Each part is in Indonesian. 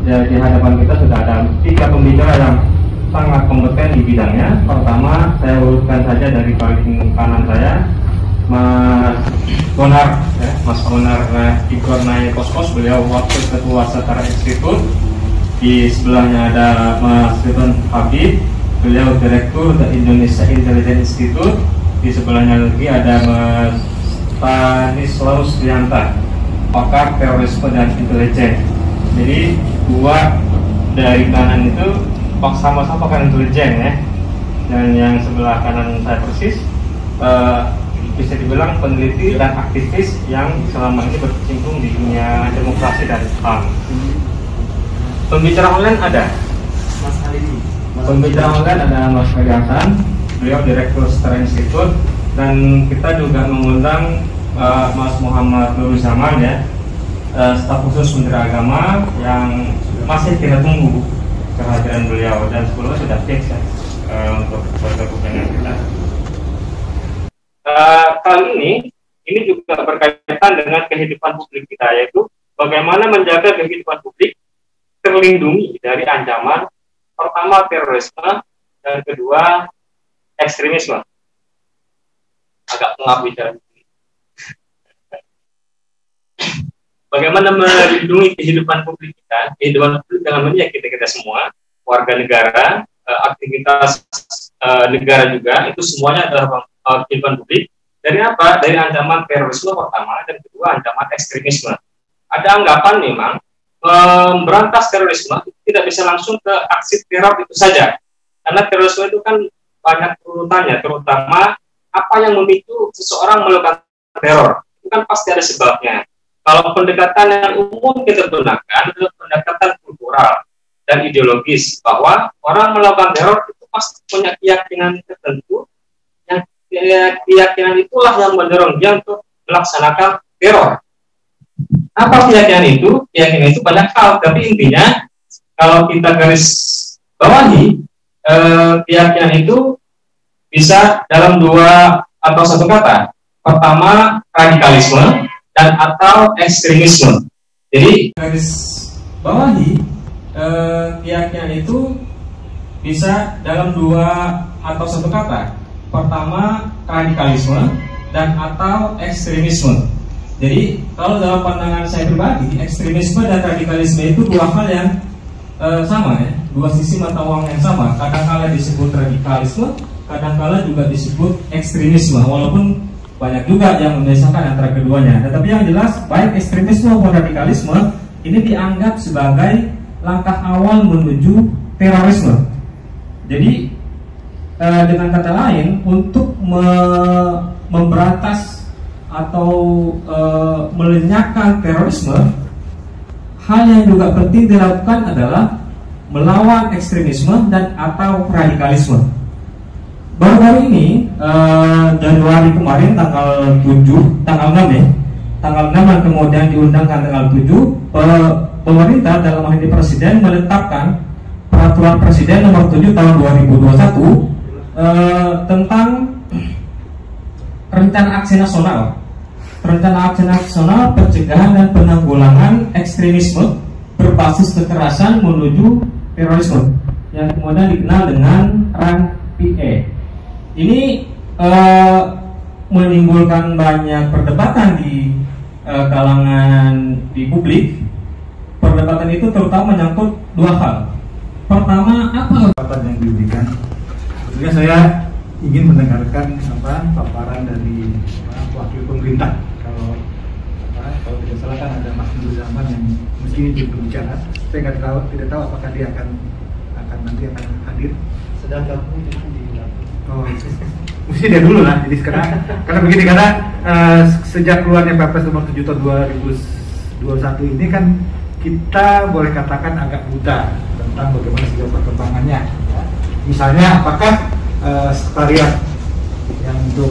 ya, di hadapan kita sudah ada 3 pembicara yang sangat kompeten di bidangnya. Pertama, saya urutkan saja dari paling kanan saya, Mas Bonar, ya, Mas Bonar Igor Naya Koskos, beliau Wakil Ketua Setara Institut. Di sebelahnya ada Mas Ridwan Habib, beliau Direktur Indonesia Intelligence Institute. Di sebelahnya lagi ada Mas Stanislaus Rianta, pakar terorisme dan intelijen. Jadi 2 dari kanan itu sama-sama pakar intelijen, ya. Dan yang sebelah kanan saya persis bisa dibilang peneliti dan aktivis yang selama ini berkecimpung di dunia demokrasi dan HAM. Pembicara online ada Mas Halidi. Pembicara online ada Mas Ferry Hasan, beliau Direktur Setara Institut. Dan kita juga mengundang Mas Muhammad Nurul Zaman, ya, staf khusus Menteri Agama, yang masih kita tunggu kehadiran beliau, dan sebelumnya sudah fix, ya, untuk bergabung dengan kita. Kali ini juga berkaitan dengan kehidupan publik kita, yaitu bagaimana menjaga kehidupan publik terlindungi dari ancaman pertama terorisme dan kedua ekstremisme. Agak pengap bicara. Bagaimana melindungi kehidupan publik kita, kehidupan publik dalam ini ya kita semua, warga negara, aktivitas negara juga, itu semuanya adalah kehidupan publik. Dari apa? Dari ancaman terorisme pertama, dan kedua ancaman ekstremisme. Ada anggapan memang memberantas terorisme tidak bisa langsung ke aksi teror itu saja, karena terorisme itu kan banyak urutannya, terutama apa yang memicu seseorang melakukan teror, itu kan pasti ada sebabnya. Kalau pendekatan yang umum kita gunakan adalah pendekatan kultural dan ideologis, bahwa orang melakukan teror itu pasti punya keyakinan tertentu, yang keyakinan itulah yang mendorong dia untuk melaksanakan teror. Apa keyakinan itu? Keyakinan itu banyak hal, tapi intinya kalau kita garis bawahi, keyakinan itu bisa dalam 2 atau 1 kata. Pertama, radikalisme dan atau ekstremisme. Jadi garis bawahi, keyakinan itu bisa dalam 2 atau 1 kata. Pertama, radikalisme dan atau ekstremisme. Jadi kalau dalam pandangan saya pribadi, ekstremisme dan radikalisme itu 2 hal yang sama, ya, 2 sisi mata uang yang sama. Kadang-kala disebut radikalisme, kadang-kala juga disebut ekstremisme, walaupun banyak juga yang memisahkan antara keduanya. Tetapi yang jelas, baik ekstremisme maupun radikalisme ini dianggap sebagai langkah awal menuju terorisme. Jadi dengan kata lain, untuk memberantas atau melenyapkan terorisme, hal yang juga penting dilakukan adalah melawan ekstremisme dan atau radikalisme. Baru-baru ini Januari kemarin tanggal 6 ya, tanggal 6 dan kemudian diundangkan tanggal 7, pemerintah dalam hal ini Presiden menetapkan Peraturan Presiden nomor 7 tahun 2021 tentang Rencana Aksi Nasional Pencegahan dan Penanggulangan Ekstremisme Berbasis Kekerasan Menuju Terorisme, yang kemudian dikenal dengan RAN-PE. Ini menimbulkan banyak perdebatan di kalangan di publik. Perdebatan itu terutama menyangkut 2 hal. Pertama, apa kesempatan yang diberikan? Tentunya saya ingin mendengarkan paparan dari wakil pemerintah. Kalau tidak salah kan ada Mas Nurul Zaman yang mesti berbicara. Saya tidak tahu apakah dia akan hadir. Sedang gabung di mesti dia dulu lah. Jadi sekarang karena begini, karena sejak keluarnya Perpres nomor 7 tahun 2021 ini kan kita boleh katakan agak buta tentang bagaimana sejauh perkembangannya. Misalnya apakah sekretariat yang untuk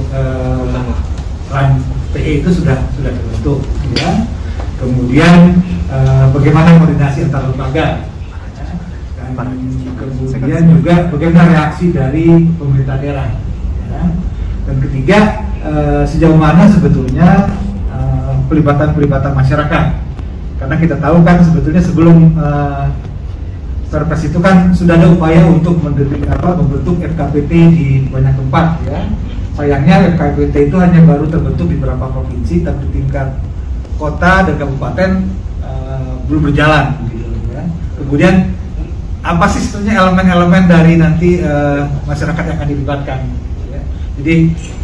RAN-PE itu sudah terbentuk, ya. Kemudian bagaimana koordinasi antar lembaga, dan kemudian juga bagaimana reaksi dari pemerintah daerah, ya. Dan ketiga, sejauh mana sebetulnya pelibatan masyarakat, Karena kita tahu kan sebetulnya sebelum Perpres itu kan sudah ada upaya untuk membentuk FKPT di banyak tempat ya. Sayangnya FKPT itu hanya baru terbentuk di beberapa provinsi, tapi tingkat kota dan kabupaten belum berjalan gitu ya. Kemudian apa sih sebetulnya elemen-elemen dari nanti masyarakat yang akan dilibatkan ya. Jadi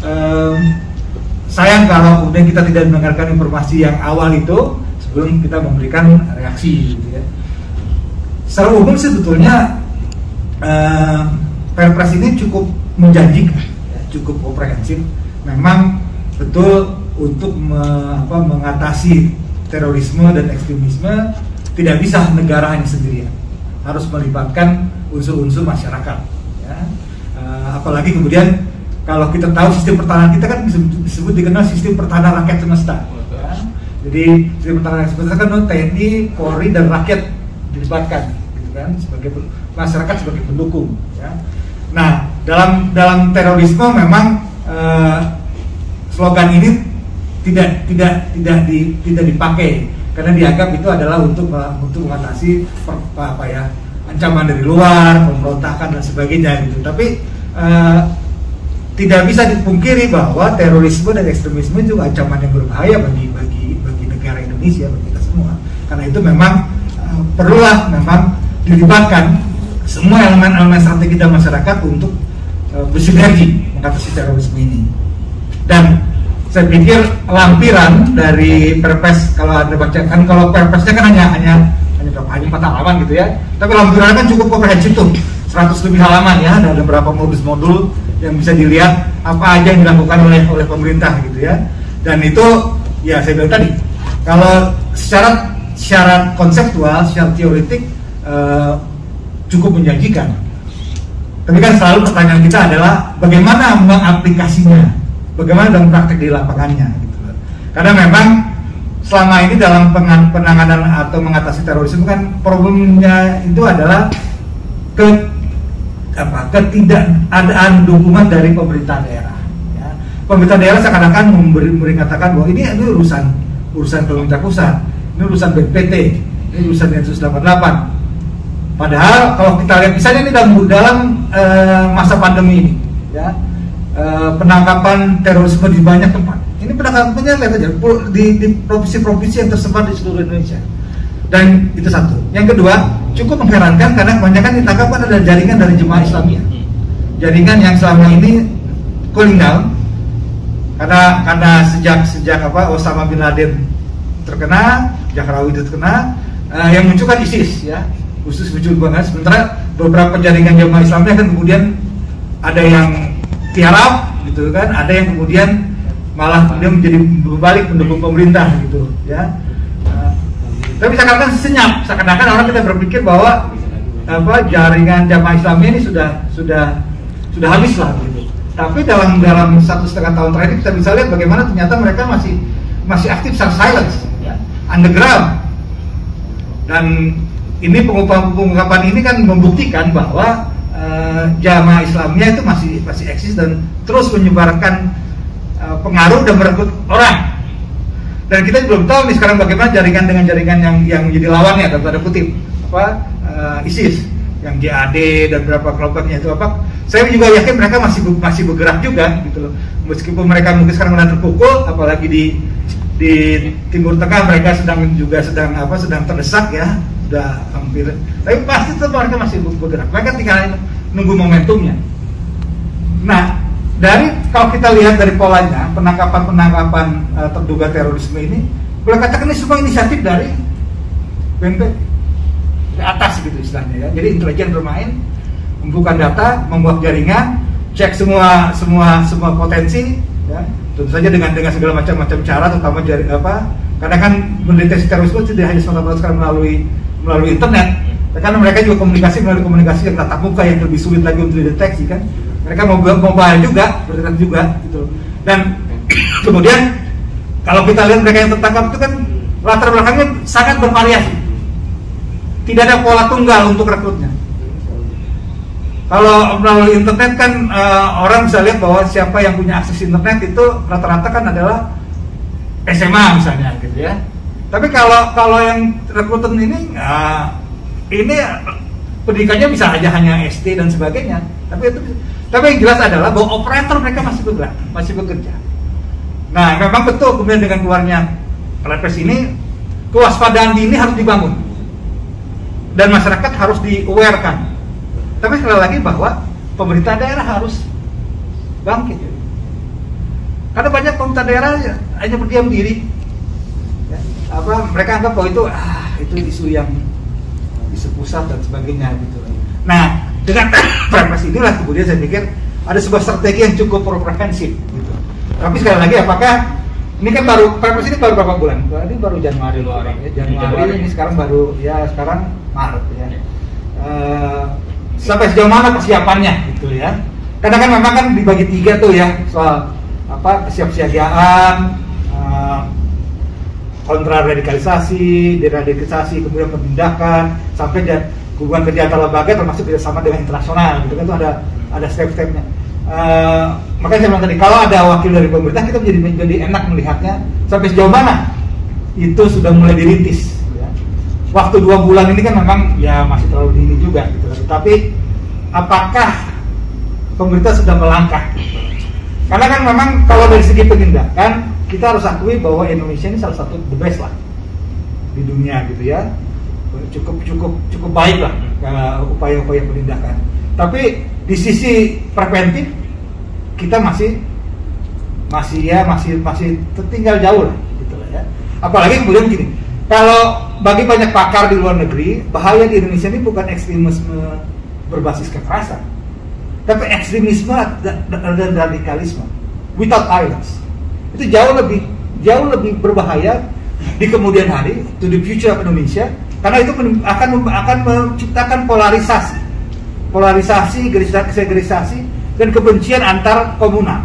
sayang kalau kemudian kita tidak mendengarkan informasi yang awal itu sebelum kita memberikan reaksi gitu ya. Secara umum sebetulnya Perpres ini cukup menjanjikan ya, cukup komprehensif. Memang betul untuk mengatasi terorisme dan ekstremisme tidak bisa negara hanya sendirian, harus melibatkan unsur-unsur masyarakat ya. Apalagi kemudian kalau kita tahu sistem pertahanan kita kan disebut dikenal sistem pertahanan rakyat semesta ya. Jadi sistem pertahanan rakyat semesta kan TNI, Polri dan rakyat dilibatkan gitu kan, sebagai masyarakat sebagai pendukung ya. Nah dalam terorisme memang slogan ini tidak dipakai karena dianggap itu adalah untuk mengatasi ancaman dari luar, pemberontakan dan sebagainya gitu. Tapi tidak bisa dipungkiri bahwa terorisme dan ekstremisme juga ancaman yang berbahaya bagi negara Indonesia, bagi kita semua. Karena itu memang perlulah memang dilibatkan semua elemen-elemen strategi dan masyarakat untuk bersinergi mengatasi terorisme ini. Dan saya pikir lampiran dari Perpres, kalau Anda baca kan, kalau Perpresnya kan hanya 4 halaman gitu ya, tapi lampirannya kan cukup komprehensif tuh, 100 lebih halaman ya, ada beberapa modul yang bisa dilihat apa aja yang dilakukan oleh pemerintah gitu ya. Dan itu ya saya bilang tadi, kalau secara konseptual, secara teoretik cukup menjanjikan. Tapi kan selalu pertanyaan kita adalah bagaimana mengaplikasinya, bagaimana dalam praktek di lapangannya gitu. Karena memang selama ini dalam penanganan atau mengatasi terorisme kan problemnya itu adalah ketidakadaan dukungan dari pemerintah daerah ya. Pemerintah daerah seakan-akan mengatakan bahwa ini urusan pemerintah pusat, ini urusan BNPT, ini urusan Densus 88. Padahal kalau kita lihat misalnya ini dalam masa pandemi ini ya, penangkapan terorisme di banyak tempat. Ini penangkapannya lihat aja di provinsi-provinsi yang tersebar di seluruh Indonesia. Dan itu satu. Yang kedua, cukup mengherankan karena kebanyakan ditangkapkan adalah jaringan dari jemaah Islamiyah. Jaringan yang selama ini cooling down karena sejak Osama bin Laden terkena, Jakrawi itu terkena, yang muncul kan ISIS ya, khusus muncul banget. Sementara beberapa jaringan jemaah Islamiyah kan kemudian ada yang tiarap gitu kan, ada yang kemudian malah kemudian menjadi berbalik mendukung pemerintah gitu ya. Tapi seakan-akan orang kita berpikir bahwa jaringan jamaah Islamiyah ini sudah habis lah gitu. Tapi dalam 1,5 tahun terakhir kita bisa lihat bagaimana ternyata mereka masih aktif secara silence ya, underground. Dan ini pengungkapan ini kan membuktikan bahwa jamaah Islamiyah itu masih eksis dan terus menyebarkan pengaruh dan merekrut orang. Dan kita belum tahu nih sekarang bagaimana jaringan dengan jaringan yang menjadi lawannya dalam tanda kutip ISIS, yang JAD dan beberapa kelompoknya itu apa. Saya juga yakin mereka masih bergerak juga gitu loh. Meskipun mereka mungkin sekarang sedang terpukul, apalagi di Timur Tengah mereka sedang terdesak ya, sudah hampir. Tapi pasti tetap mereka masih bergerak. Mereka tinggal nunggu momentumnya. Nah, kalau kita lihat dari polanya penangkapan terduga terorisme ini, boleh katakan ini semua inisiatif dari BNPT ke atas gitu istilahnya ya. Jadi intelijen bermain, membuka data, membuat jaringan, cek semua potensi ya. Tentu saja dengan segala macam cara, terutama karena kan mendeteksi terorisme tidak hanya sekarang melalui internet. Karena mereka juga melalui komunikasi yang tatap muka yang lebih sulit lagi untuk dideteksi kan. Mereka mobile juga, berinternet juga gitu. Dan kemudian kalau kita lihat mereka yang tertangkap itu kan latar belakangnya sangat bervariasi. Tidak ada pola tunggal untuk rekrutnya. Kalau melalui internet kan orang bisa lihat bahwa siapa yang punya akses internet itu rata-rata kan adalah SMA misalnya gitu ya. Tapi kalau yang rekruten ini pendidikannya bisa aja hanya SD dan sebagainya. Tapi yang jelas adalah bahwa operator mereka masih bekerja. Nah, memang betul kemudian dengan keluarnya Perpres ini, kewaspadaan dini harus dibangun dan masyarakat harus di-aware-kan. Tapi sekali lagi bahwa pemerintah daerah harus bangkit. Karena banyak pemerintah daerah hanya berdiam diri. Ya, mereka anggap bahwa itu isu yang isu pusat dan sebagainya gitu. Nah, dengan Perpres inilah kemudian saya pikir ada sebuah strategi yang cukup komprehensif gitu. Tapi sekali lagi, apakah ini kan Perpres ini baru berapa bulan? Ini baru Januari. Januari ini sekarang sekarang Maret ya. Sampai sejauh mana persiapannya gitu ya? Karena kan memang kan dibagi 3 tuh ya, soal kesiapsiagaan, kontraradikalisasi, deradikalisasi, kemudian penindakan, sampai hubungan kerja antar lembaga termasuk kerjasama dengan internasional gitu kan, itu ada step-stepnya. Makanya saya bilang tadi, kalau ada wakil dari pemerintah kita menjadi enak melihatnya sampai sejauh mana itu sudah mulai dirintis. Ya. Waktu 2 bulan ini kan memang ya masih terlalu dini juga gitu. Tapi apakah pemerintah sudah melangkah? Karena kan memang kalau dari segi penindakan kita harus akui bahwa Indonesia ini salah satu the best lah di dunia gitu ya, cukup baik lah upaya-upaya penindakan. Tapi di sisi preventif kita masih tertinggal jauh lah gitu lah ya. Apalagi kemudian gini, kalau bagi banyak pakar di luar negeri, bahaya di Indonesia ini bukan ekstremisme berbasis kekerasan, tapi ekstremisme dan radikalisme without violence. Itu jauh lebih berbahaya di kemudian hari, to the future of Indonesia, karena itu akan menciptakan polarisasi, gerisasi dan kebencian antar komunal.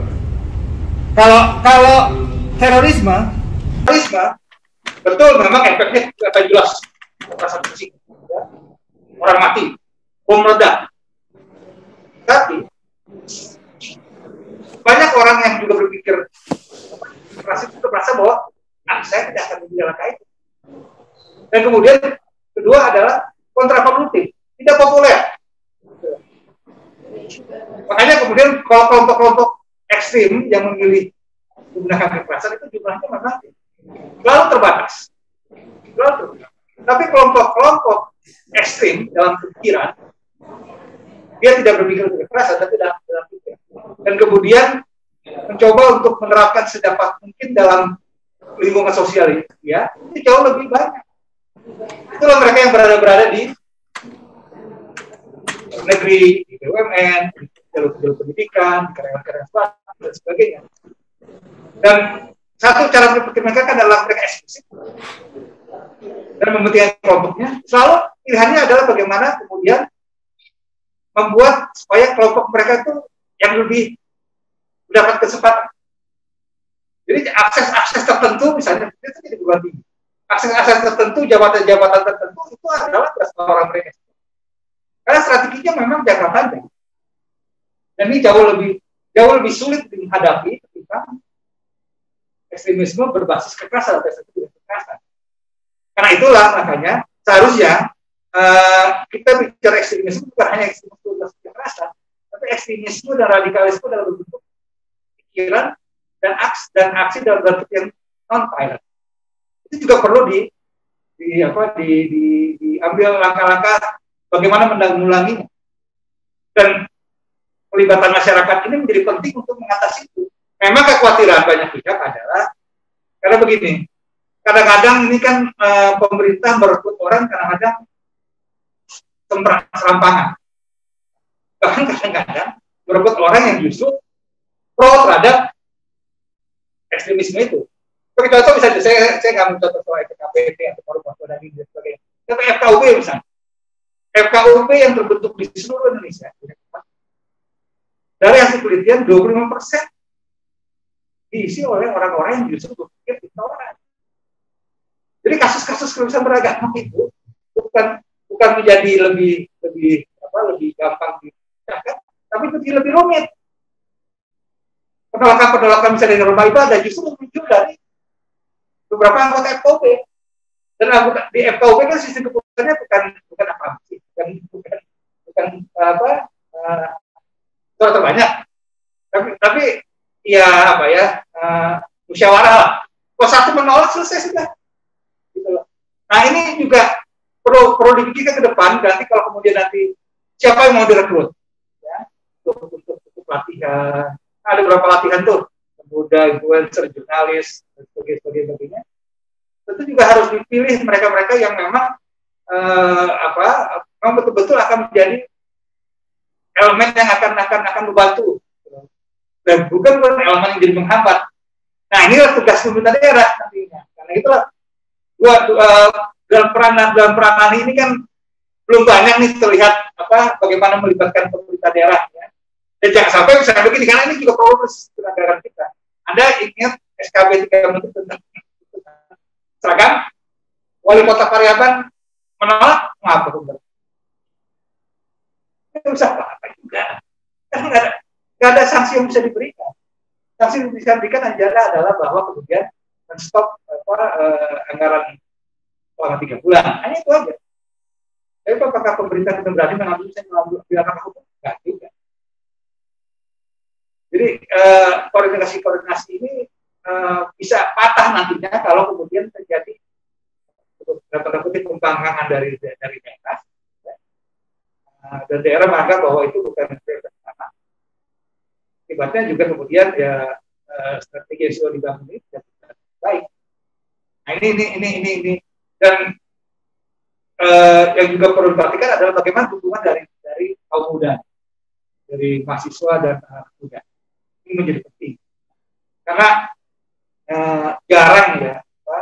Kalau terorisme betul memang efeknya akan jelas, kekerasan fisik, ya. Orang mati, bom meledak. Tapi banyak orang yang juga berpikir merasa bahwa saya tidak akan menjalankan itu. Dan kemudian kedua adalah kontraproduktif, tidak populer. Makanya kemudian kalau kelompok-kelompok ekstrim yang memilih menggunakan kekerasan itu jumlahnya memang selalu terbatas. Tapi kelompok-kelompok ekstrim dalam pikiran, dia tidak berpikir untuk kekerasan, tapi dalam pikiran. Dan kemudian mencoba untuk menerapkan sedapat mungkin dalam lingkungan sosial ini, ya, itu jauh lebih banyak. Itulah mereka yang berada di negeri, di BUMN, di jalur pendidikan, di karyawan-karyawan swasta dan sebagainya. Dan satu cara berpikir mereka adalah mereka eksklusif dan mementingkan kelompoknya. Selalu pilihannya adalah bagaimana kemudian membuat supaya kelompok mereka itu yang lebih mendapat kesempatan. Jadi akses tertentu misalnya itu jadi beban tinggi. Akses tertentu, jabatan-jabatan tertentu itu adalah berasal orang mereka. Karena strateginya memang jangka panjang. Dan ini jauh lebih sulit dihadapi ketika ekstremisme berbasis kekerasan atau kekerasan. Karena itulah makanya seharusnya kita bicara ekstremisme bukan hanya ekstremisme berbasis kekerasan, tapi ekstremisme dan radikalisme dalam bentuk pikiran dan aksi dalam bentuk yang non-violent. Itu juga perlu diambil langkah-langkah bagaimana menanggulanginya. Dan pelibatan masyarakat ini menjadi penting untuk mengatasi itu. Memang kekhawatiran banyak pihak adalah karena begini, kadang-kadang ini kan pemerintah merekrut orang kadang-kadang serampangan. Bahkan kadang-kadang merekrut orang yang justru pro terhadap ekstremisme itu. Sebagai contoh misalnya, saya nggak mencontoh soal FKPT atau Forum dan sebagainya. Tapi FKUP misalnya. FKUP yang terbentuk di seluruh Indonesia. Dari hasil penelitian 25% diisi oleh orang-orang yang justru berpikir intoleran. Jadi kasus-kasus kerusuhan beragama itu bukan menjadi lebih gampang dicegah, tapi lebih rumit. Penolakan misalnya di rumah ibadah justru muncul dari beberapa anggota FKUP. Dan di FKUP kan sistem keputusannya bukan apa sih, bukan apa terbanyak, tapi ya apa ya, musyawarah lah. Kalau satu menolak selesai sudah. Gitu loh. Nah ini juga perlu dipikirkan ke depan. Nanti kalau kemudian nanti siapa yang mau direkrut, ya, untuk pelatihan. Ada beberapa latihan tuh, pemuda, influencer, jurnalis, dan sebagainya. Tentu juga harus dipilih mereka-mereka yang memang memang betul-betul akan menjadi elemen yang akan membantu, dan bukan elemen yang jadi menghambat. Nah inilah tugas pemerintah daerah nantinya. Karena itulah dalam peranan ini kan belum banyak nih terlihat bagaimana melibatkan pemerintah daerah. Ya. Dan jangan sampai misalnya begini, karena ini juga problem penegakan kita. Anda ingat SKB 3 Menteri tentang seragam, wali kota Pariaman menolak, mengapa benar? Tidak usah apa-apa juga. Kan nggak ada sanksi yang bisa diberikan. Sanksi yang bisa diberikan adalah bahwa kemudian men-stop anggaran selama 3 bulan. Hanya itu aja. Tapi apakah pemerintah itu berani mengambil langkah hukum? Nggak juga. Jadi koordinasi ini bisa patah nantinya kalau kemudian terjadi pembangkangan dari daerah, ya. Dan daerah menganggap bahwa itu bukan prioritas utama. Akibatnya juga kemudian ya strategi yang sudah dibangun ini tidak baik. Nah ini dan yang juga perlu diperhatikan adalah bagaimana dukungan dari kaum muda, dari mahasiswa dan anak muda. Ini menjadi penting karena jarang ya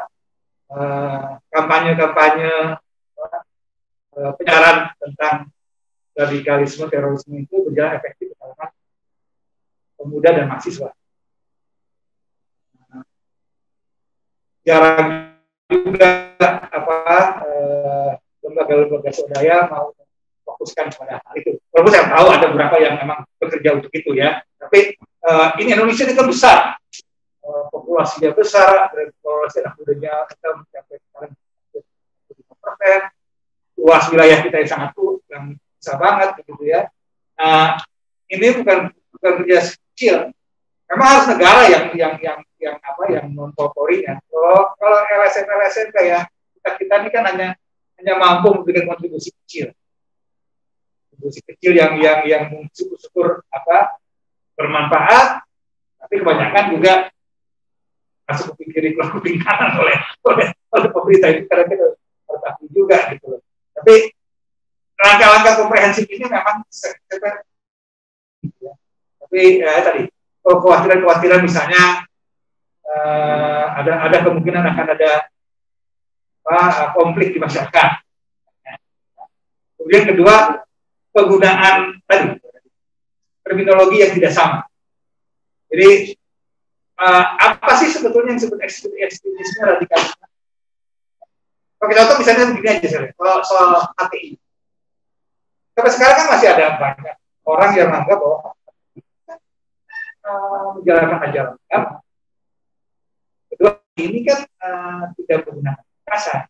kampanye penyiaran tentang radikalisme terorisme itu berjalan efektif di kalangan pemuda dan mahasiswa. Jarang juga lembaga-lembaga swadaya mau fokuskan pada hal itu. Walaupun saya tahu ada beberapa yang memang bekerja untuk itu ya. Tapi ini Indonesia ini kan besar, populasinya besar, populasi anak mudanya kita mencapai sekarang 5%, luas wilayah kita yang sangat yang besar banget gitu ya. Ini bukan kerja kecil. Memang harus negara yang mempeloporinya. Kalau LSM kayak kita ini kan hanya mampu memberikan kontribusi kecil yang syukur bermanfaat, tapi kebanyakan juga masuk ke kiri ke kanan oleh pemerintah itu karena kita harus akui juga gitu loh. Tapi langkah-langkah komprehensif ini memang tapi tadi kekhawatiran misalnya ada kemungkinan akan ada konflik di masyarakat. Kemudian kedua, penggunaan tadi terminologi yang tidak sama. Jadi apa sih sebetulnya yang disebut ekstremisme radikalisme? Oke, contoh misalnya begini aja saya, soal HTI. Sampai sekarang kan masih ada banyak orang yang menganggap bahwa menjalankan ajaran agama. Kedua, ini kan tidak menggunakan kekerasan.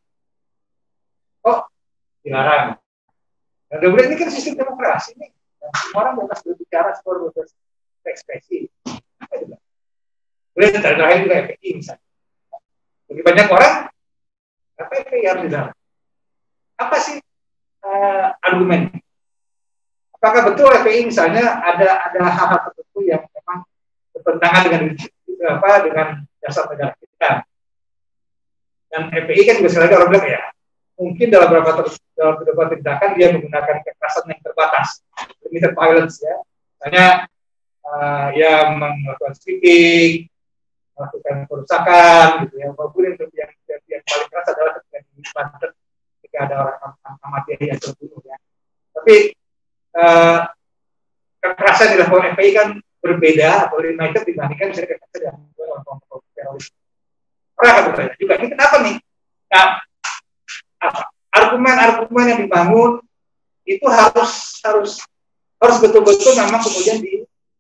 Dilarang. Dan kemudian ini kan sistem demokrasi nih. Semua orang bebas berbicara, semua bebas berekspresi. Kemudian terakhir juga FPI misalnya. Bagi banyak orang, apa FPI harus dilarang? Apa sih argumen? Apakah betul FPI misalnya ada hal-hal tertentu yang memang bertentangan dengan dasar negara kita? Dan FPI kan juga sekali orang bilang ya, mungkin dalam beberapa tindakan dia menggunakan kekerasan yang terbatas, limited violence ya. Misalnya melakukan stripping, melakukan perusakan gitu ya. Walaupun yang paling keras adalah ketika ada orang amatiah yang terbunuh ya. Tapi kekerasan yang dilakukan FPI kan berbeda atau limited dibandingkan misalnya kekerasan yang dilakukan kelompok teroris. Orang akan bertanya juga, ini kenapa nih? Nah, argumen-argumen yang dibangun itu harus betul-betul memang kemudian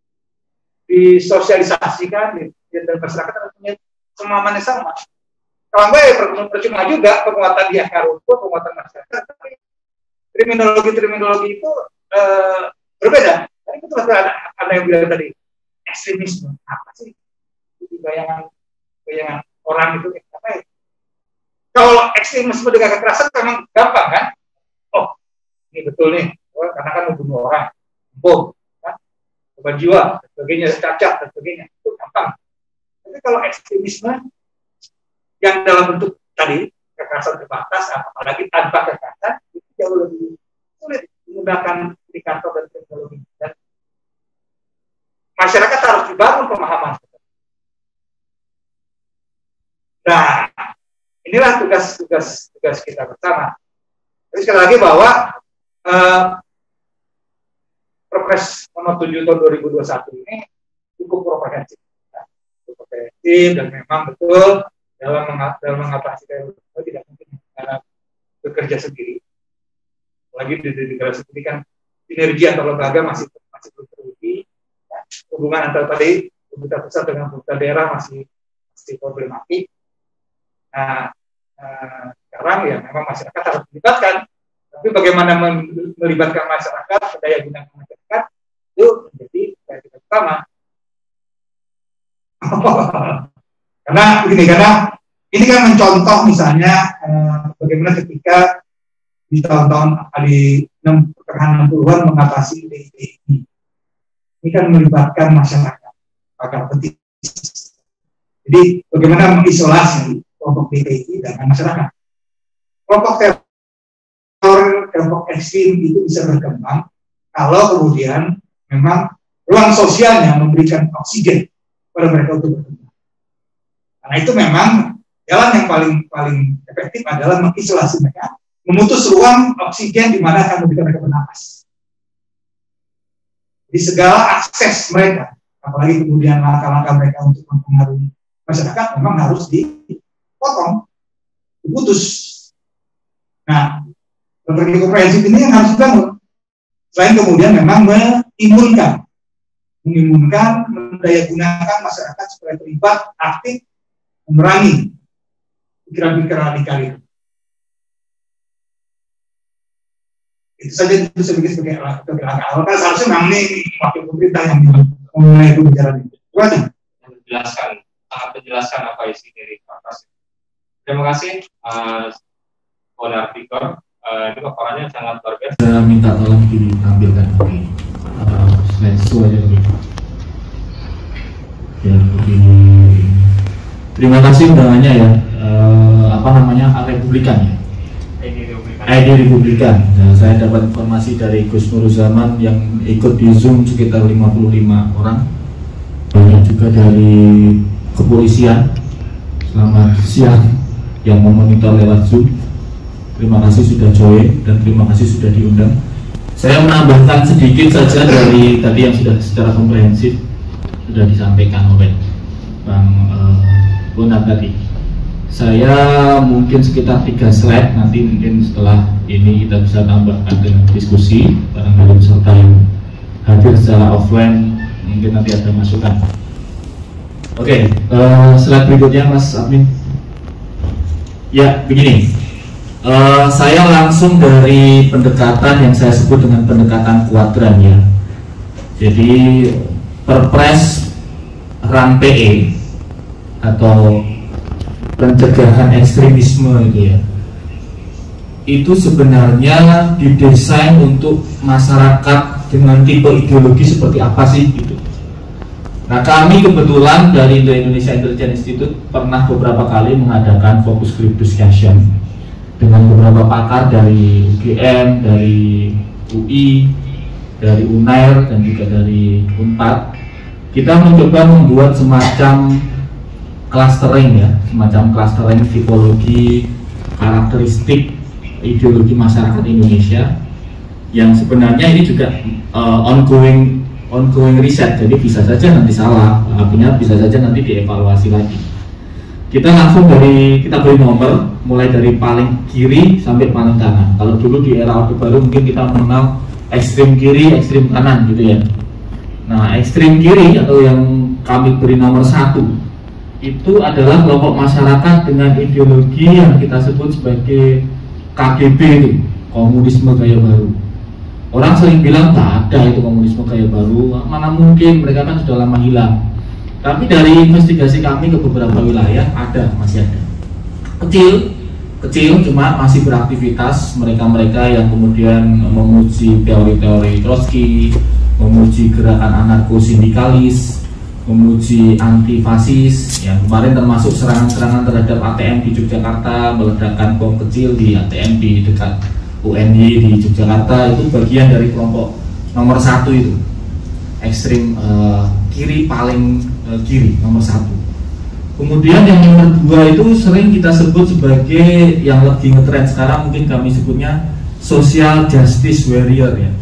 disosialisasikan dan masyarakat harus punya pemahaman yang sama. Kalau enggak percuma juga penguatan di akar rumput, penguatan masyarakat, tapi terminologi itu berbeda. Tadi itu ada yang bilang tadi ekstremisme apa sih? Bayangan orang itu apa ya? Kalau ekstremisme dengan kekerasan memang gampang kan? Oh, ini betul nih, karena kan membunuh orang, bom, kan? Korban jiwa, dan sebagainya, cacat dan sebagainya, itu gampang. Tapi kalau ekstremisme yang dalam bentuk tadi kekerasan terbatas, apalagi tanpa kekerasan, itu jauh lebih sulit menggunakan indikator dan teknologi. Dan masyarakat harus dibangun pemahaman. Nah, inilah tugas kita bersama. Jadi sekali lagi bahwa Perpres nomor 7 tahun 2021 ini cukup komprehensif, dan memang betul dalam mengatasi terorisme tidak mungkin bekerja sendiri. Lagi di negara sendiri kan sinergi antar lembaga masih belum teruji. Hubungan antara tadi pemerintah pusat dengan pemerintah daerah masih problematik. Nah, sekarang ya memang masyarakat harus dilibatkan. Tapi bagaimana melibatkan masyarakat, daya gunakan masyarakat itu menjadi kita utama. Karena ini kan mencontoh misalnya bagaimana ketika di tahun-tahun di pertengahan 60-an mengatasi DIY. Ini kan melibatkan masyarakat, pakar penting. Jadi bagaimana mengisolasi kelompok DIY dengan masyarakat. Kelompok teror, kelompok ekstrim itu bisa berkembang kalau kemudian memang ruang sosialnya memberikan oksigen pada mereka untuk berkembang. Karena itu memang jalan yang paling efektif adalah mengisolasi mereka, memutus ruang oksigen di mana akan memberikan mereka bernapas. Di segala akses mereka, apalagi kemudian langkah-langkah mereka untuk mempengaruhi masyarakat memang harus dipotong, diputus. Nah, strategi komprehensif ini yang harus dibangun. Selain kemudian memang mengimunkan, mendayagunakan masyarakat supaya terlibat aktif memerangi pikiran-pikiran radikal itu. Itu saja itu sebagai langkah awal. Kan seharusnya memang ini wakil pemerintah yang mulai pembicaraan itu. Sangat menjelaskan apa isi dari Perpres. Terima kasih, Saudara Victor. Ini paparannya sangat luar biasa. Saya minta tolong ditampilkan slideshow aja gitu. Ya begini. Terima kasih undangannya ya. Republikan ya. ID Republikan. Nah, saya dapat informasi dari Gus Nuruzzaman yang ikut di Zoom sekitar 55 orang. Banyak juga dari kepolisian. Selamat siang yang memonitor lewat Zoom. Terima kasih sudah join dan terima kasih sudah diundang. Saya menambahkan sedikit saja dari tadi yang sudah secara komprehensif sudah disampaikan oleh Bang Bonat tadi. Saya mungkin sekitar 3 slide, nanti mungkin setelah ini kita bisa tambahkan dengan diskusi barangkali peserta yang hadir secara offline mungkin nanti ada masukan. Oke, slide berikutnya Mas Admin. Ya, begini. Saya langsung dari pendekatan yang saya sebut dengan pendekatan kuadran ya. Jadi Perpres RAN PE atau pencegahan ekstremisme itu ya, itu sebenarnya didesain untuk masyarakat dengan tipe ideologi seperti apa sih gitu. Nah, kami kebetulan dari Indonesia Intelligence Institute pernah beberapa kali mengadakan focus group discussion dengan beberapa pakar dari UGM, dari UI, dari UNAIR dan juga dari UNPAD. Kita mencoba membuat semacam clustering ya, semacam clustering tipologi karakteristik ideologi masyarakat Indonesia yang sebenarnya ini juga ongoing riset, jadi bisa saja nanti salah, artinya bisa saja nanti dievaluasi lagi. Kita langsung kita beri nomor mulai dari paling kiri sampai paling kanan. Kalau dulu di era Orde Baru mungkin kita mengenal ekstrem kiri, ekstrem kanan gitu ya. Nah, ekstrem kiri atau yang kami beri nomor 1 itu adalah kelompok masyarakat dengan ideologi yang kita sebut sebagai KGB itu, komunisme gaya baru. Orang sering bilang tak ada itu komunisme gaya baru, mana mungkin, mereka kan sudah lama hilang. Tapi dari investigasi kami ke beberapa wilayah ada, masih ada. Kecil cuma masih beraktivitas mereka-mereka yang kemudian memuji teori-teori Trotsky, memuji gerakan anarko-sindikalis, memuji anti-fasis. Ya, kemarin termasuk serangan-serangan terhadap ATM di Yogyakarta, meledakkan bom kecil di ATM di dekat UNY di Yogyakarta, itu bagian dari kelompok nomor 1 itu, ekstrim kiri, paling kiri, nomor 1. Kemudian yang nomor 2 itu sering kita sebut sebagai yang lebih ngetren sekarang, mungkin kami sebutnya Social Justice Warrior ya,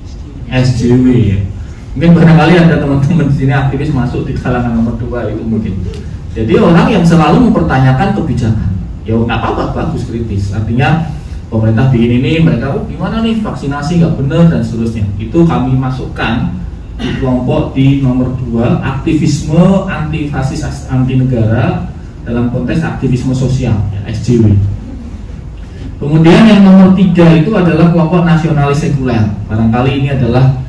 SJW ya. Mungkin barangkali ada teman-teman di sini aktivis masuk di kalangan nomor 2 itu mungkin. Jadi orang yang selalu mempertanyakan kebijakan. Ya nggak apa-apa, bagus, kritis. Artinya pemerintah bikin ini, mereka gimana nih vaksinasi nggak benar dan seterusnya. Itu kami masukkan di kelompok di nomor 2, aktivisme anti fasis anti negara dalam konteks aktivisme sosial ya, SJW. Kemudian yang nomor 3 itu adalah kelompok nasionalis sekuler. Barangkali ini adalah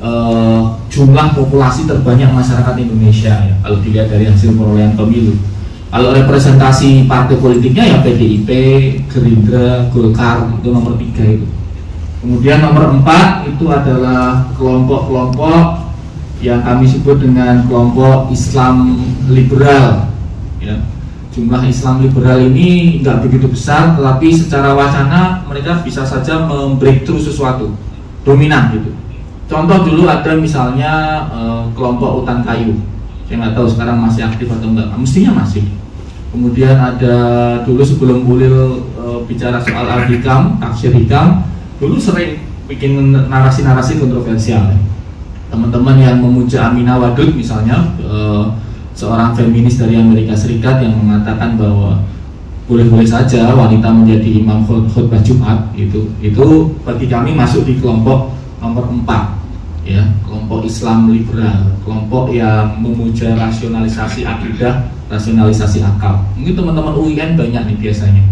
jumlah populasi terbanyak masyarakat Indonesia ya, kalau dilihat dari hasil perolehan pemilu. Kalau representasi partai politiknya ya PDIP, Gerindra, Golkar, itu nomor 3 itu. Kemudian nomor 4 itu adalah kelompok-kelompok yang kami sebut dengan kelompok Islam liberal ya. Jumlah Islam liberal ini nggak begitu besar, tetapi secara wacana mereka bisa saja membreakthrough sesuatu dominan gitu. Contoh dulu ada misalnya kelompok Utan Kayu, saya nggak tahu sekarang masih aktif atau enggak, mestinya masih. Kemudian ada dulu sebelum Ulil bicara soal Al-Hikam, tafsir Hikam, dulu sering bikin narasi-narasi kontroversial. Teman-teman yang memuja Aminah Wadud misalnya, seorang feminis dari Amerika Serikat yang mengatakan bahwa boleh-boleh saja wanita menjadi imam khutbah Jumat, itu bagi kami masuk di kelompok nomor 4 ya, kelompok Islam liberal, kelompok yang memuja rasionalisasi akidah, rasionalisasi akal. Mungkin teman-teman UIN banyak nih biasanya.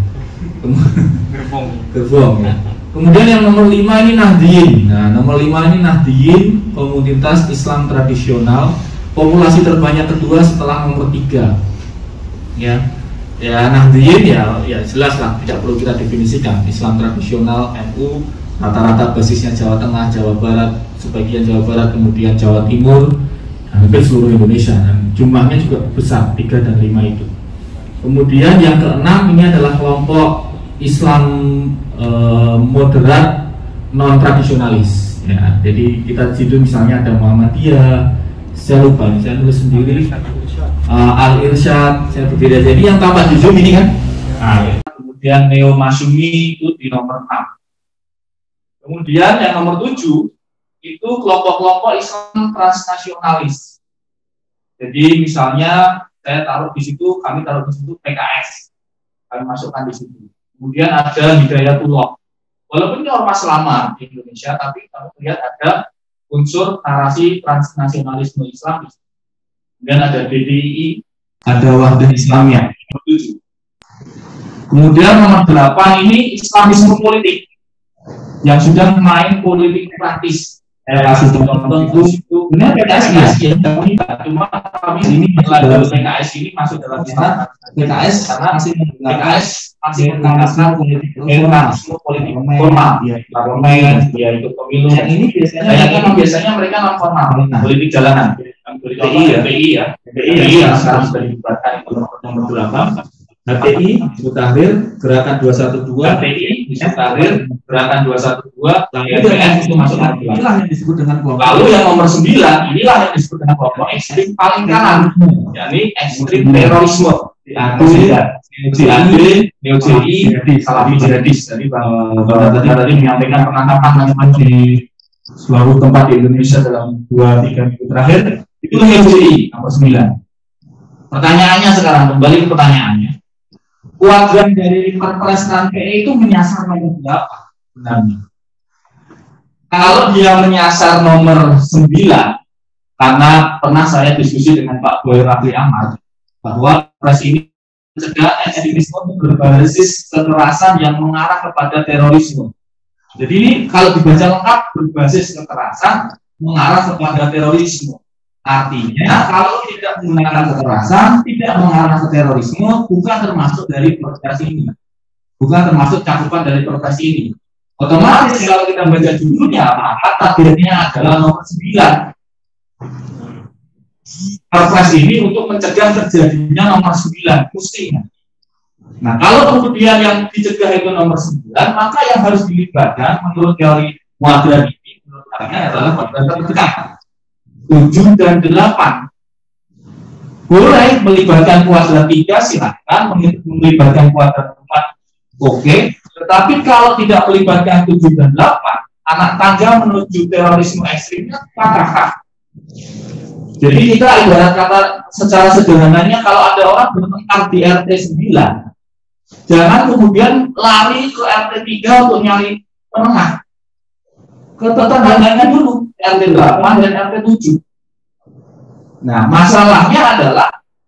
Gerbong ya. Kemudian yang nomor 5 ini Nahdliyin. Nah, nomor 5 ini Nahdliyin, komunitas Islam tradisional, populasi terbanyak kedua setelah nomor 3. Ya. Ya, Nahdliyin ya jelas lah, tidak perlu kita definisikan. Islam tradisional NU, rata-rata basisnya Jawa Tengah, Jawa Barat, sebagian Jawa Barat, kemudian Jawa Timur, hampir seluruh Indonesia, dan jumlahnya juga besar, 3 dan 5 itu. Kemudian yang keenam ini adalah kelompok Islam moderat non tradisionalis ya. Jadi kita di situ misalnya ada Muhammadiyah, saya lupa, saya nulis sendiri, Al-Irsyad, saya berdiri. Jadi yang tampak di Zoom ini kan. Kemudian Neo Masyumi itu di nomor 6. Kemudian yang nomor 7 itu kelompok-kelompok Islam transnasionalis. Jadi misalnya saya taruh di situ, kami taruh di situ PKS, kami masukkan di situ. Kemudian ada Hidayatullah. Walaupun ini ormas lama di Indonesia, tapi kami lihat ada unsur narasi transnasionalisme Islam. Kemudian ada BDII, ada Wahdah Islamiyah. Nomor 7. Kemudian nomor 8 ini Islamisme politik yang sudah main politik praktis. Kasih contoh itu benar PKS ya, cuma kami ini dalam PKS ini masuk dalam istilah PKS karena masih menggunakan politik formal, parlemen, ya ikut pemilu. Yang ini biasanya mereka non formal, politik jalanan, PI ya, yang sekarang sudah dibubarkan itu nomor 8. HTI, Hizbut Tahrir, Gerakan 212, HTI, Hizbut Tahrir, Gerakan 212, YPN itu masuk lagi. Inilah yang disebut dengan kelompok. Lalu yang nomor 9, inilah yang disebut dengan kelompok ekstrim paling kanan, yakni ekstrim terorisme. JAD, Neo-JI, Salafi Jihadis. Jadi Bang tadi menyampaikan penangkapan di seluruh tempat di Indonesia dalam 2-3 minggu terakhir. Itu Neo-JI, nomor 9. Pertanyaannya sekarang, kembali ke pertanyaannya. Kuadran dari Perpres RAN-PE itu menyasar nomor berapa benarnya? Kalau dia menyasar nomor 9, karena pernah saya diskusi dengan Pak Boy Rafli Ahmad bahwa Perpres ini mencegah ekstremisme berbasis kekerasan yang mengarah kepada terorisme. Jadi ini kalau dibaca lengkap, berbasis kekerasan mengarah kepada terorisme. Artinya kalau tidak menggunakan kekerasan, tidak mengarah ke terorisme, bukan termasuk dari Perpres ini, bukan termasuk cakupan dari Perpres ini. Otomatis kalau kita baca judulnya, maka targetnya adalah nomor 9. Perpres ini untuk mencegah terjadinya nomor 9 mestinya. Nah, kalau kemudian yang dicegah itu nomor 9, maka yang harus dilibatkan menurut teori Muadran ini, menurut saya adalah Muadran terdekat 7 dan 8. Boleh melibatkan kuadran 3, silakan. Melibatkan kuadran 4, oke. Tetapi kalau tidak melibatkan 7 dan 8, anak tangga menuju terorisme ekstrimnya patah. Jadi kita ibarat kata secara sederhananya, kalau ada orang bertengkar di RT 9, jangan kemudian lari ke RT 3 untuk nyari penengah. Ke tetangganya dulu, RT 8 dan RT 7. Nah, masalahnya adalah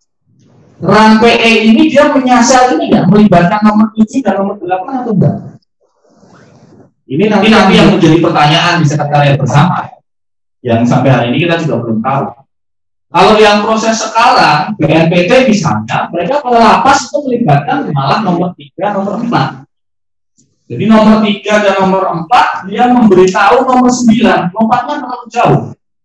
RAN PE ini dia menyasar ini nggak, melibatkan nomor 7 dan nomor 8 atau enggak? Ini nanti yang menjadi pertanyaan di sekretariat bersama, yang sampai hari ini kita juga belum tahu. Kalau yang proses sekarang, BNPT misalnya, mereka pada lapas itu melibatkan malah nomor 3, nomor 4. Jadi nomor 3 dan nomor 4 dia memberitahu nomor 9, lompatnya terlalu jauh.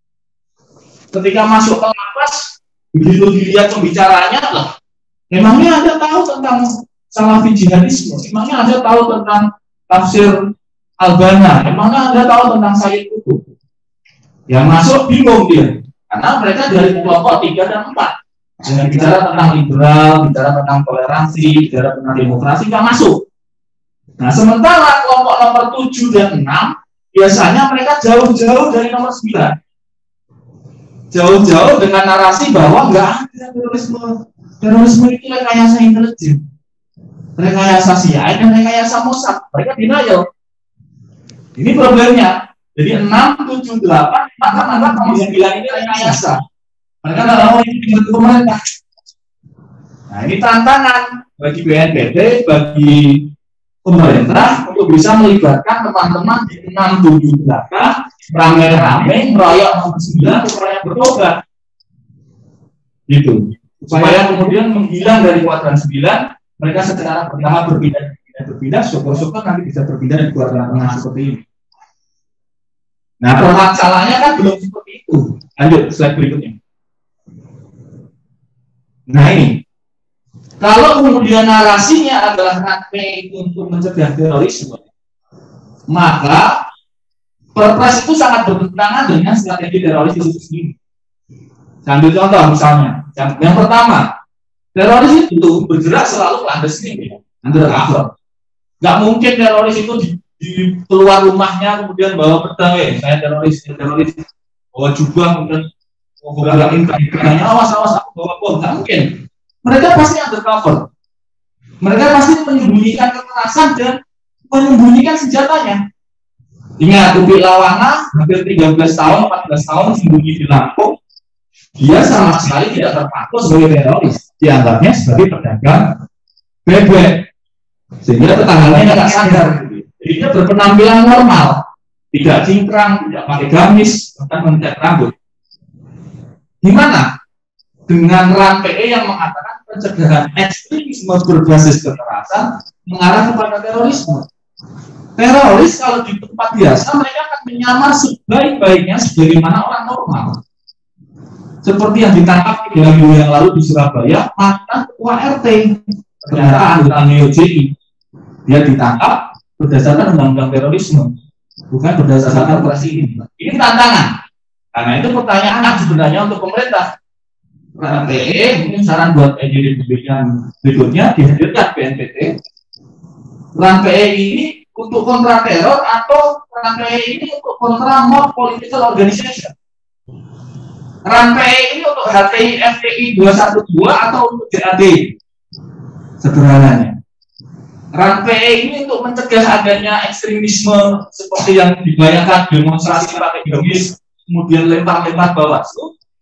Ketika masuk ke lapas, begitu dilihat pembicaranya, lah, emangnya Anda tahu tentang Salafi jihadisme? Emangnya Anda tahu tentang tafsir Al-Banna? Emangnya Anda tahu tentang Sayyid Qutb? Yang masuk bingung dia, karena mereka dari kelompok 3 dan 4. Dengan bicara tentang liberal, bicara tentang toleransi, bicara tentang demokrasi, nggak masuk. Nah, sementara kelompok nomor 7 dan 6, biasanya mereka jauh-jauh dari nomor 9. Jauh-jauh dengan narasi bahwa nggak ada terorisme. Terorisme itu rekayasa intelijen, rekayasa CIA dan rekayasa Mossad. Mereka denial. Ini problemnya. Jadi 6, 7, 8, maka kamu yang bilang ini rekayasa. Mereka nggak mau ini dibantu pemerintah. Nah, ini tantangan bagi BNPT, bagi pemerintah untuk bisa melibatkan teman-teman di 6, 7, 8 rame-rame meroyok nomor 9 supaya bertobat, gitu. Supaya kemudian menghilang dari kuadran 9, mereka secara bertahap berpindah, syukur-syukur nanti bisa berpindah di kuadran tengah seperti ini. Nah, permasalahannya kan belum seperti itu. Lanjut slide berikutnya. Nah, ini kalau kemudian narasinya adalah rantai untuk mencegah terorisme, maka Perpres itu sangat bertentangan dengan strategi teroris itu sendiri. Ambil contoh misalnya, yang pertama, teroris itu bergerak selalu clandestine, undercover. Nggak mungkin teroris itu di keluar rumahnya kemudian bawa pedang, saya teroris, bawa jubah kemudian mau berangkatin kainnya, awas aku bawa bom, nggak mungkin. Mereka pasti undercover. Mereka pasti menyembunyikan kekerasan dan menyembunyikan senjatanya. Ingat, Upi Lawana hampir 13 tahun, 14 tahun sembunyi di Lampung. Dia sama sekali tidak terpaku sebagai teroris. Dianggapnya sebagai pedagang bebek. Sehingga tetangganya tidak sadar. Jadi dia berpenampilan normal. Tidak cingkrang, tidak pakai gamis, bahkan mengecat rambut. Gimana? Dengan RAN PE yang mengatakan pencegahan ekstremisme berbasis kekerasan mengarah kepada terorisme. Teroris kalau di tempat biasa mereka akan menyamar sebaik-baiknya sebagaimana orang normal. Seperti yang ditangkap 3 minggu yang lalu di Surabaya, mantan ketua RT, ternyata anggota NEOJI. Dia ditangkap berdasarkan undang-undang terorisme, bukan berdasarkan operasi ini. Ini tantangan. Karena itu pertanyaan sebenarnya untuk pemerintah. PE, mungkin saran buat EJ diberikan berikutnya dihadirkan BNPT. RAN PE ini untuk kontra teror atau RAN PE ini untuk kontra mob political organization? RAN PE ini untuk HTI FTI 212 atau untuk JAD? Sederhananya. RAN PE ini untuk mencegah adanya ekstremisme seperti yang dibayangkan demonstrasi pakai gamis, kemudian lempar-lempar Bawaslu,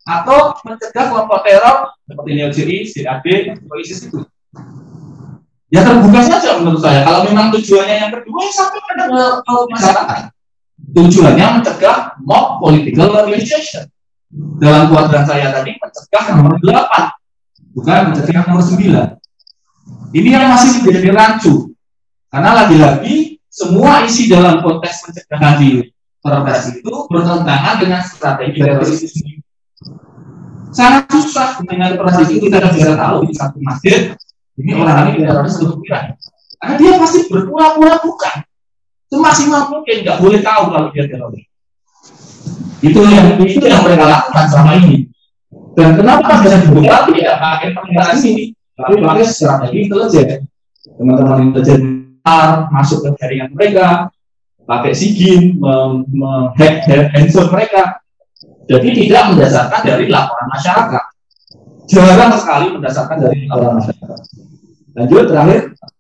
atau mencegah kelompok teror seperti LGI, CAD, ISIS itu. Ya terbuka saja menurut saya. Kalau memang tujuannya yang kedua, ya sampaikan ke masyarakat. Tujuannya mencegah mob political organization. Dalam kuadran saya tadi mencegah nomor 8, bukan mencegah nomor 9. Ini yang masih menjadi rancu. Karena lagi-lagi semua isi dalam konteks pencegahan di Perpres itu bertentangan dengan strategi teroris itu sendiri. Sangat susah dengan Perpres itu kita bisa tahu di satu masjid ini orang ini teroris atau bukan. Karena dia pasti berpura-pura bukan. Semaksimal mungkin nggak boleh tahu kalau dia teroris. Itu yang mereka lakukan selama ini. Dan kenapa bisa dibuka? Tidak pakai penggunaan ini, tapi pakai strategi intelijen. Teman-teman intelijen masuk ke jaringan mereka, pakai SIGIN, menghack handphone mereka. Jadi tidak mendasarkan dari laporan masyarakat. Jarang sekali mendasarkan dari laporan masyarakat. Lanjut terakhir.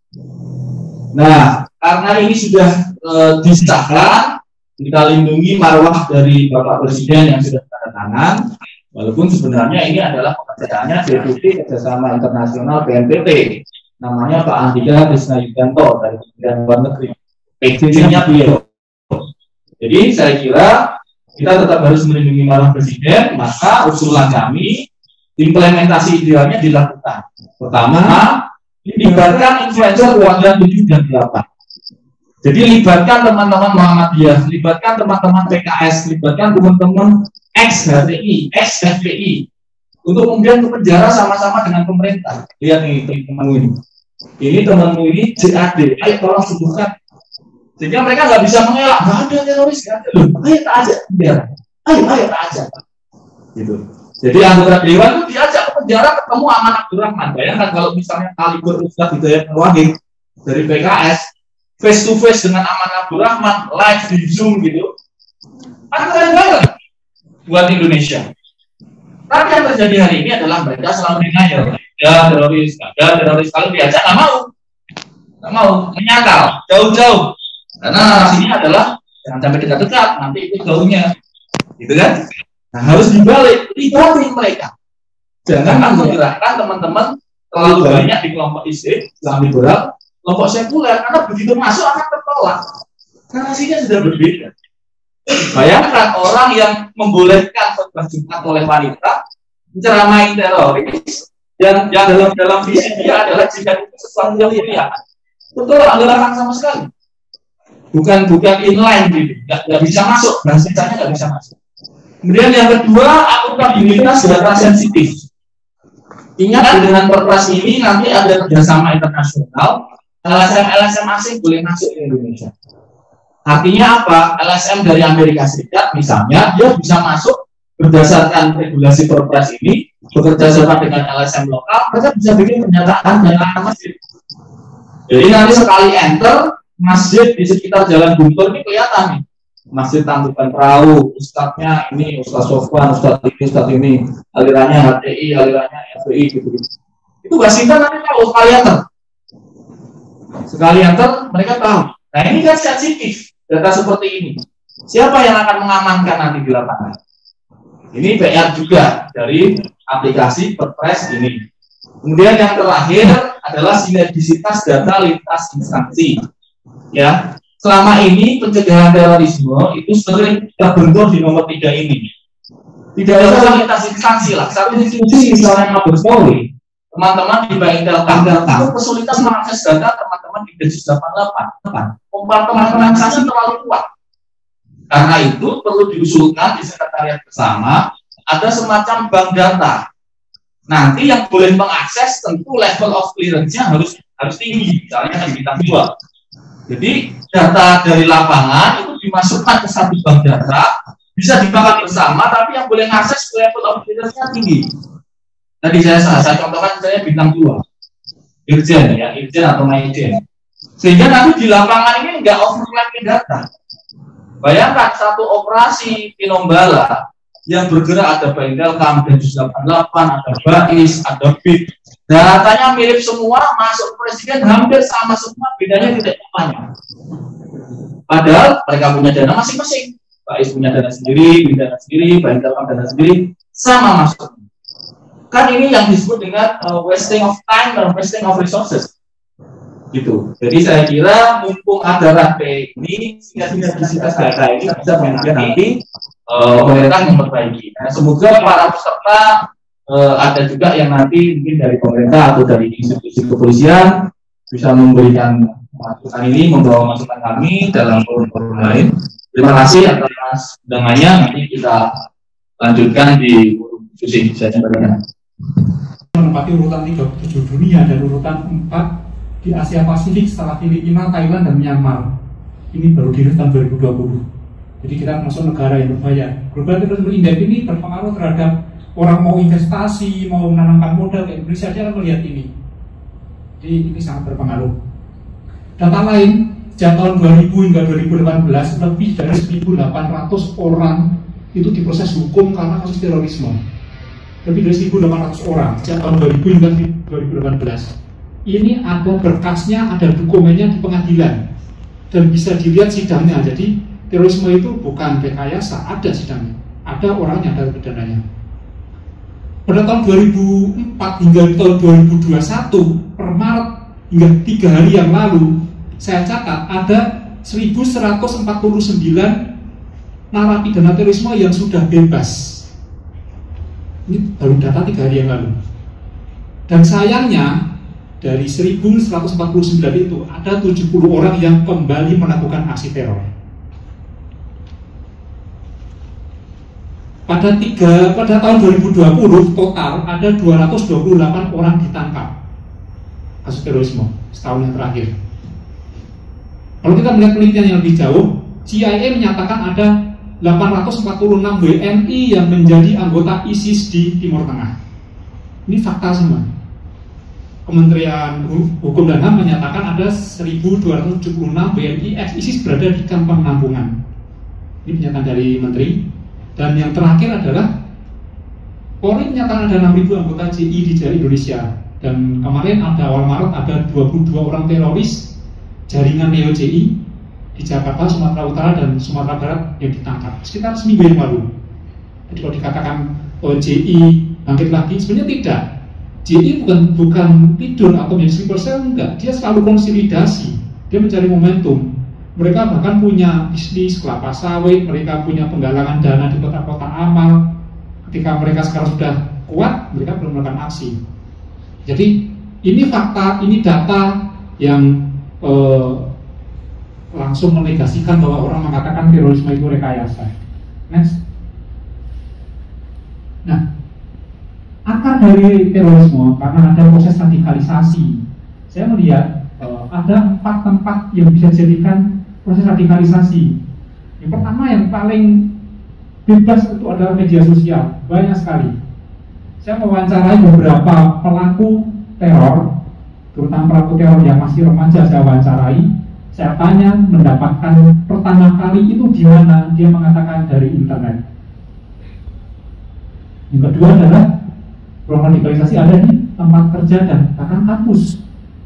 Nah, karena ini sudah disahkan, kita lindungi marwah dari Bapak Presiden yang sudah tanda tangan, walaupun sebenarnya ini adalah pekerjaannya Deputi Kerjasama Internasional BNPT. Namanya Pak Andika Krisna Yudanto dari Kementerian Luar Negeri. PJ-nya beliau. Jadi saya kira kita tetap harus melindungi marwah Presiden, maka usulan kami implementasi idealnya dilakukan. Pertama, libatkan influencer kuadran 7 dan 8. Jadi libatkan teman-teman Muhammadiyah, libatkan teman-teman PKS, libatkan teman-teman ex-HTI, ex-FPI untuk kemudian ke penjara sama-sama dengan pemerintah. Lihat nih temanmu ini. Ini temanmu ini JAD, ayo tolong sembuhkan. Sehingga mereka nggak bisa mengelak, nggak ada teroris, nggak ada loh. Ayo tak ajak penjara, ayo tak ajak. Gitu. Jadi anggota dewan itu diajak ke penjara ketemu Aman Abdurrahman. Bayangkan kalau misalnya Kaligur Ustaz Hidayat Wahid dari PKS face to face dengan Aman Abdurrahman live di Zoom gitu, kan keren banget buat Indonesia. Tapi yang terjadi hari ini adalah mereka selalu denial. Ya teroris, ada teroris, kalau diajak nggak mau, menyangkal jauh-jauh. Karena narasinya adalah jangan sampai dekat-dekat, nanti itu jauhnya, gitu kan? Nah, harus dibalik, libatin mereka. Jangan menggerakkan teman-teman terlalu banyak di kelompok Islam liberal, kelompok sekuler, karena begitu masuk akan tertolak. Narasinya sudah berbeda. Bayangkan orang yang membolehkan khotbah Jumat oleh wanita menceramain teroris dan dalam visi dia adalah jihad itu sesuatu yang mulia. Betul, nggak larang sama sekali. Bukan inline gitu, nggak bisa masuk, bahasanya nggak bisa masuk. Kemudian yang kedua, akuntabilitas data sensitif. Ingat dengan Perpres ini nanti ada kerjasama internasional, LSM asing boleh masuk ke Indonesia. Artinya apa? LSM dari Amerika Serikat misalnya, dia bisa masuk berdasarkan regulasi Perpres ini, bekerja sama dengan LSM lokal, mereka bisa bikin pernyataan dan masjid. Jadi nanti sekali enter, masjid di sekitar Jalan Guntur ini kelihatan nih. Masjid Tangkuban Perahu, ustadznya ini Ustadz Sofwan, Ustadz ini, alirannya HTI, alirannya FPI gitu. Itu Wasinta nanti tahu sekali enter mereka tahu. Nah ini kan sensitif data seperti ini. Siapa yang akan mengamankan nanti di lapangan? Ini PR juga dari aplikasi Perpres ini. Kemudian yang terakhir adalah sinergisitas data lintas instansi. Ya. Selama ini pencegahan terorisme itu sering terbentur di nomor 3 ini. Tidak ada lintas instansi lah. Satu institusi misalnya Mabes Polri, teman-teman di Baintel itu kesulitan mengakses data teman-teman di Densus 88. Kompartementalisasi terlalu kuat. Karena itu perlu diusulkan di sekretariat bersama ada semacam bank data. Nanti yang boleh mengakses tentu level of clearance-nya harus tinggi, misalnya kan bintang 2. Jadi data dari lapangan itu dimasukkan ke satu bank data, bisa dipakai bersama, tapi yang boleh mengakses level of clearance-nya tinggi. Tadi saya contohkan misalnya bintang 2, Irjen ya, Irjen atau Maijen. Sehingga nanti di lapangan ini nggak overlapping data. Bayangkan satu operasi Tinombala yang bergerak ada Baintelkam, Densus 88, ada BAIS, ada BID. Datanya mirip semua, masuk presiden hampir sama semua, bedanya tidak banyak. Padahal mereka punya dana masing-masing. BAIS punya dana sendiri, BID dana sendiri, Baintelkam dana sendiri. sama masuk. Kan ini yang disebut dengan wasting of time dan wasting of resources. Gitu. Jadi saya kira mumpung ada rantai ini, sinergisitas data ini bisa kemudian nanti pemerintah memperbaiki. Nah, semoga para peserta ada juga yang nanti mungkin dari pemerintah atau dari institusi kepolisian bisa memberikan masukan ini, membawa masukan kami dalam forum-forum lain. Terima kasih atas undangannya. Nanti kita lanjutkan di forum diskusi saya sampaikan. Menempati urutan 37 dunia dan urutan 4 di Asia Pasifik setelah Filipina, Thailand, dan Myanmar. Ini baru dirilis tahun 2020. Jadi kita termasuk negara yang berbahaya. Global Terrorism Index ini berpengaruh terhadap orang mau investasi, mau menanamkan modal ke Indonesia, dia akan melihat ini. Jadi ini sangat berpengaruh. Data lain, sejak tahun 2000 hingga 2018, lebih dari 1.800 orang itu diproses hukum karena kasus terorisme. Lebih dari 1.800 orang sejak tahun 2000 hingga 2018. Ini ada berkasnya, ada dokumennya di pengadilan dan bisa dilihat sidangnya. Jadi terorisme itu bukan rekayasa, ada sidangnya, ada orangnya, ada pidananya. Pada tahun 2004 hingga tahun 2021 per Maret hingga 3 hari yang lalu, saya catat ada 1.149 narapidana terorisme yang sudah bebas. Ini baru data 3 hari yang lalu. Dan sayangnya dari 1.149 itu ada 70 orang yang kembali melakukan aksi teror. Pada tahun 2020 total ada 228 orang ditangkap kasus terorisme setahun yang terakhir. Kalau kita melihat penelitian yang lebih jauh, CIA menyatakan ada 846 WNI yang menjadi anggota ISIS di Timur Tengah. Ini fakta semua. Kementerian Hukum dan HAM menyatakan ada 1.276 WNI ex-ISIS berada di kamp penampungan. Ini pernyataan dari Menteri. Dan yang terakhir adalah Polri menyatakan ada 6.000 anggota JI di Indonesia. Dan kemarin awal Maret ada 22 orang teroris jaringan Neo JI di Jakarta, Sumatera Utara, dan Sumatera Barat yang ditangkap sekitar seminggu yang lalu. Jadi kalau dikatakan JI bangkit lagi, sebenarnya tidak. JI bukan tidur atau menjadi sleeper cell, enggak. Dia selalu konsolidasi, dia mencari momentum. Mereka bahkan punya bisnis kelapa sawit, mereka punya penggalangan dana di kota-kota amal. Ketika mereka sekarang sudah kuat, mereka belum melakukan aksi. Jadi ini fakta, ini data yang langsung menegasikan bahwa orang mengatakan terorisme itu rekayasa. Next. Nah, akar dari terorisme karena ada proses radikalisasi. Saya melihat ada 4 tempat yang bisa dijadikan proses radikalisasi. Yang pertama yang paling bebas itu adalah media sosial, banyak sekali. Saya mewawancarai beberapa pelaku teror, terutama pelaku teror yang masih remaja. Saya wawancarai, saya tanya mendapatkan pertama kali itu di mana, dia mengatakan dari internet. Yang kedua adalah radikalisasi ada di tempat kerja dan bahkan kampus.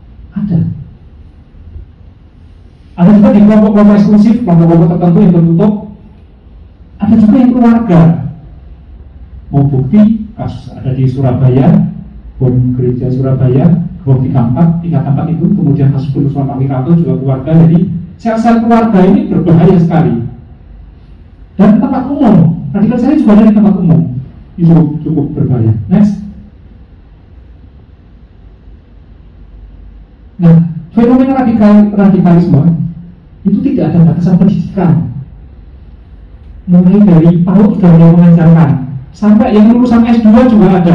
Ada juga di kelompok-kelompok eksklusif, kelompok-kelompok tertentu yang tertutup. Ada juga yang keluarga. Mau bukti kasus ada di Surabaya, bom gereja Surabaya, bom 34 itu, kemudian kasus penusukan Pak Wiranto juga keluarga. Jadi sel-sel keluarga ini berbahaya sekali. Dan tempat umum, radikalisasi juga ada di tempat umum. Ini cukup berbahaya. Next. Nah, fenomena radikalisme itu tidak ada batasan pendidikan. Mulai dari PAUD sudah mulai mengajarkan, sampai yang lulusan S2 juga ada.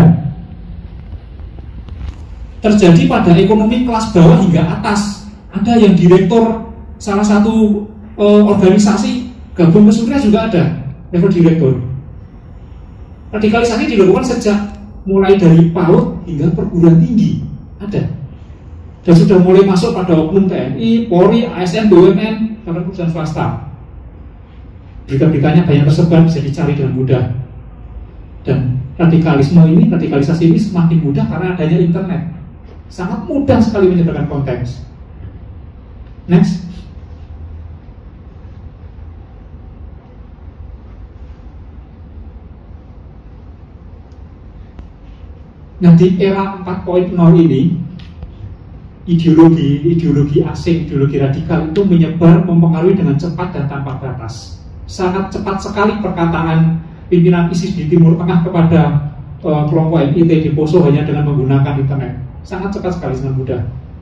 Terjadi pada ekonomi kelas bawah hingga atas. Ada yang direktur salah satu organisasi gabung ke Surya juga ada level direktur. Radikalisasi dilakukan sejak mulai dari PAUD hingga perguruan tinggi ada. Dan sudah mulai masuk pada oknum TNI, Polri, ASN, BUMN, dan perusahaan swasta. Berita-beritanya banyak tersebar, bisa dicari dengan mudah. Dan radikalisasi ini semakin mudah karena adanya internet. Sangat mudah sekali menyebarkan konten. Next. di era 4.0 ini, ideologi asing, ideologi radikal itu menyebar, mempengaruhi dengan cepat dan tanpa batas. Sangat cepat sekali perkataan pimpinan ISIS di Timur Tengah kepada kelompok MIT di Poso hanya dengan menggunakan internet. Sangat cepat sekali, sangat mudah.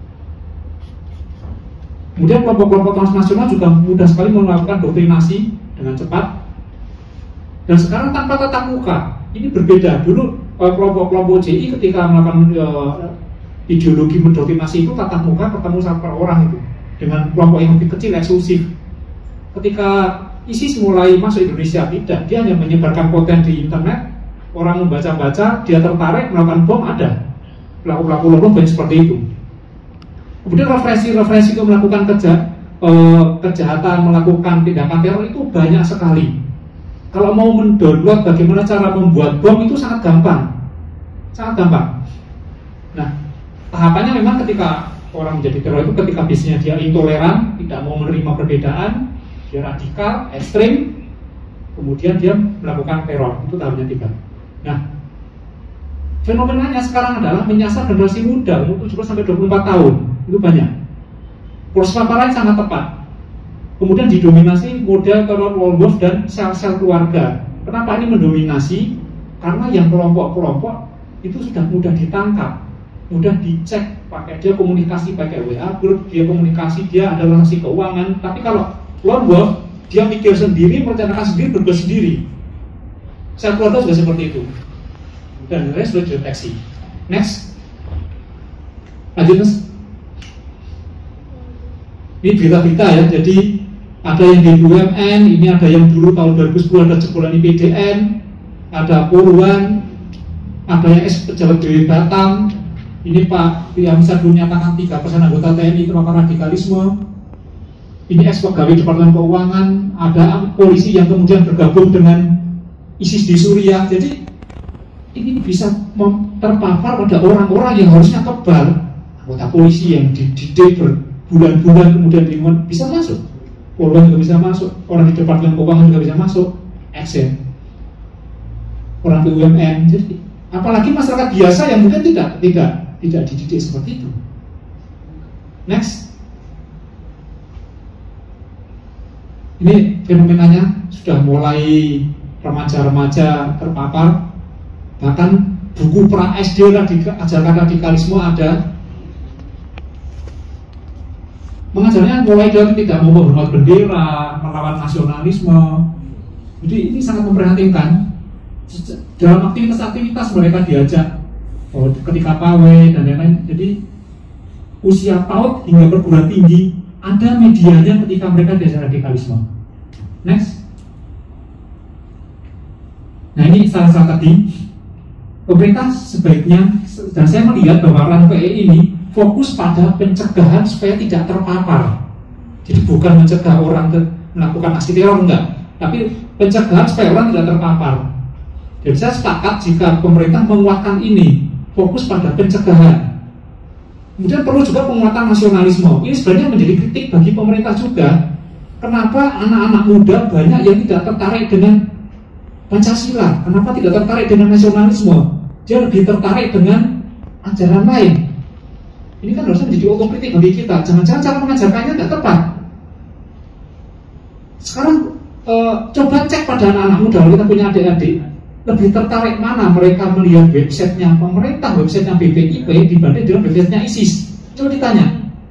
Kemudian kelompok-kelompok transnasional juga mudah sekali melakukan doktrinasi dengan cepat. Dan sekarang tanpa tatap muka. Ini berbeda. Dulu kelompok-kelompok JI ketika melakukan ideologi mendoktrinasi itu tatap muka ketemu satu orang itu dengan kelompok yang lebih kecil, eksklusif. Ketika ISIS mulai masuk Indonesia, tidak, dia hanya menyebarkan konten di internet, orang membaca-baca, dia tertarik melakukan bom, ada pelaku-pelaku bom banyak seperti itu. Kemudian referensi untuk melakukan kejahatan, melakukan tindakan teror itu banyak sekali. Kalau mau mendownload bagaimana cara membuat bom itu sangat gampang, sangat gampang. Nah, tahapannya memang ketika orang menjadi teror itu ketika biasanya dia intoleran, tidak mau menerima perbedaan, dia radikal, ekstrim, kemudian dia melakukan teror. Itu tahapnya 3. Nah, fenomenanya sekarang adalah menyasar generasi muda umur 17-24 tahun. Itu banyak. Proses paparan sangat tepat. Kemudian didominasi model teror Wolf dan sel-sel keluarga. Kenapa ini mendominasi? Karena yang kelompok-kelompok itu sudah mudah ditangkap, mudah dicek, pakai dia komunikasi pakai WA group, dia komunikasi, dia ada transaksi keuangan. Tapi kalau lone wolf, dia mikir sendiri, merencanakan sendiri, berbuat sendiri. Sel keluarga juga seperti itu. Dan rest sudah dideteksi. Next, lanjut mas. Ini berita-berita ya. Jadi ada yang di BUMN, ini ada yang dulu tahun 2010 ada jebolan IPDN, ada Poluan, ada yang pejabat Dewi Batam. Ini Pak Piamsa dulu nyatakan 3% anggota TNI terpapar radikalisme. Ini ex-pegawai Departemen Keuangan, ada polisi yang kemudian bergabung dengan ISIS di Suriah. Jadi ini bisa terpapar pada orang-orang yang harusnya kebal. Anggota polisi yang dididik berbulan-bulan kemudian lingkungan bisa masuk. Poluan juga bisa masuk, orang di Departemen Keuangan juga bisa masuk, eksen, orang BUMN. Jadi apalagi masyarakat biasa yang mungkin tidak dididik seperti itu. Next. Ini fenomenanya sudah mulai remaja-remaja terpapar. Bahkan buku pra SD ajarkan radikalisme ada. Mengajarnya mulai dari tidak mau menghormat bendera, melawan nasionalisme. Jadi ini sangat memprihatinkan. Dalam aktivitas-aktivitas mereka diajak ketika pawai dan lain-lain. Jadi usia PAUD hingga perguruan tinggi ada medianya ketika mereka diajar radikalisme. Next. Nah ini salah tadi. Pemerintah sebaiknya, dan saya melihat bahwa RAN-PE ini fokus pada pencegahan supaya tidak terpapar. Jadi bukan mencegah orang melakukan aksi teror, enggak, tapi pencegahan supaya orang tidak terpapar. Jadi saya sepakat jika pemerintah menguatkan ini, fokus pada pencegahan. Kemudian perlu juga penguatan nasionalisme. Ini sebenarnya menjadi kritik bagi pemerintah juga. Kenapa anak-anak muda banyak yang tidak tertarik dengan Pancasila? Kenapa tidak tertarik dengan nasionalisme? Dia lebih tertarik dengan ajaran lain. Ini kan harusnya menjadi otokritik bagi kita. Jangan-jangan cara mengajarkannya tidak tepat. Sekarang coba cek pada anak-anak muda, kalau kita punya adik-adik, lebih tertarik mana mereka melihat websitenya pemerintah, websitenya BPIP dibanding dengan websitenya ISIS? Coba ditanya.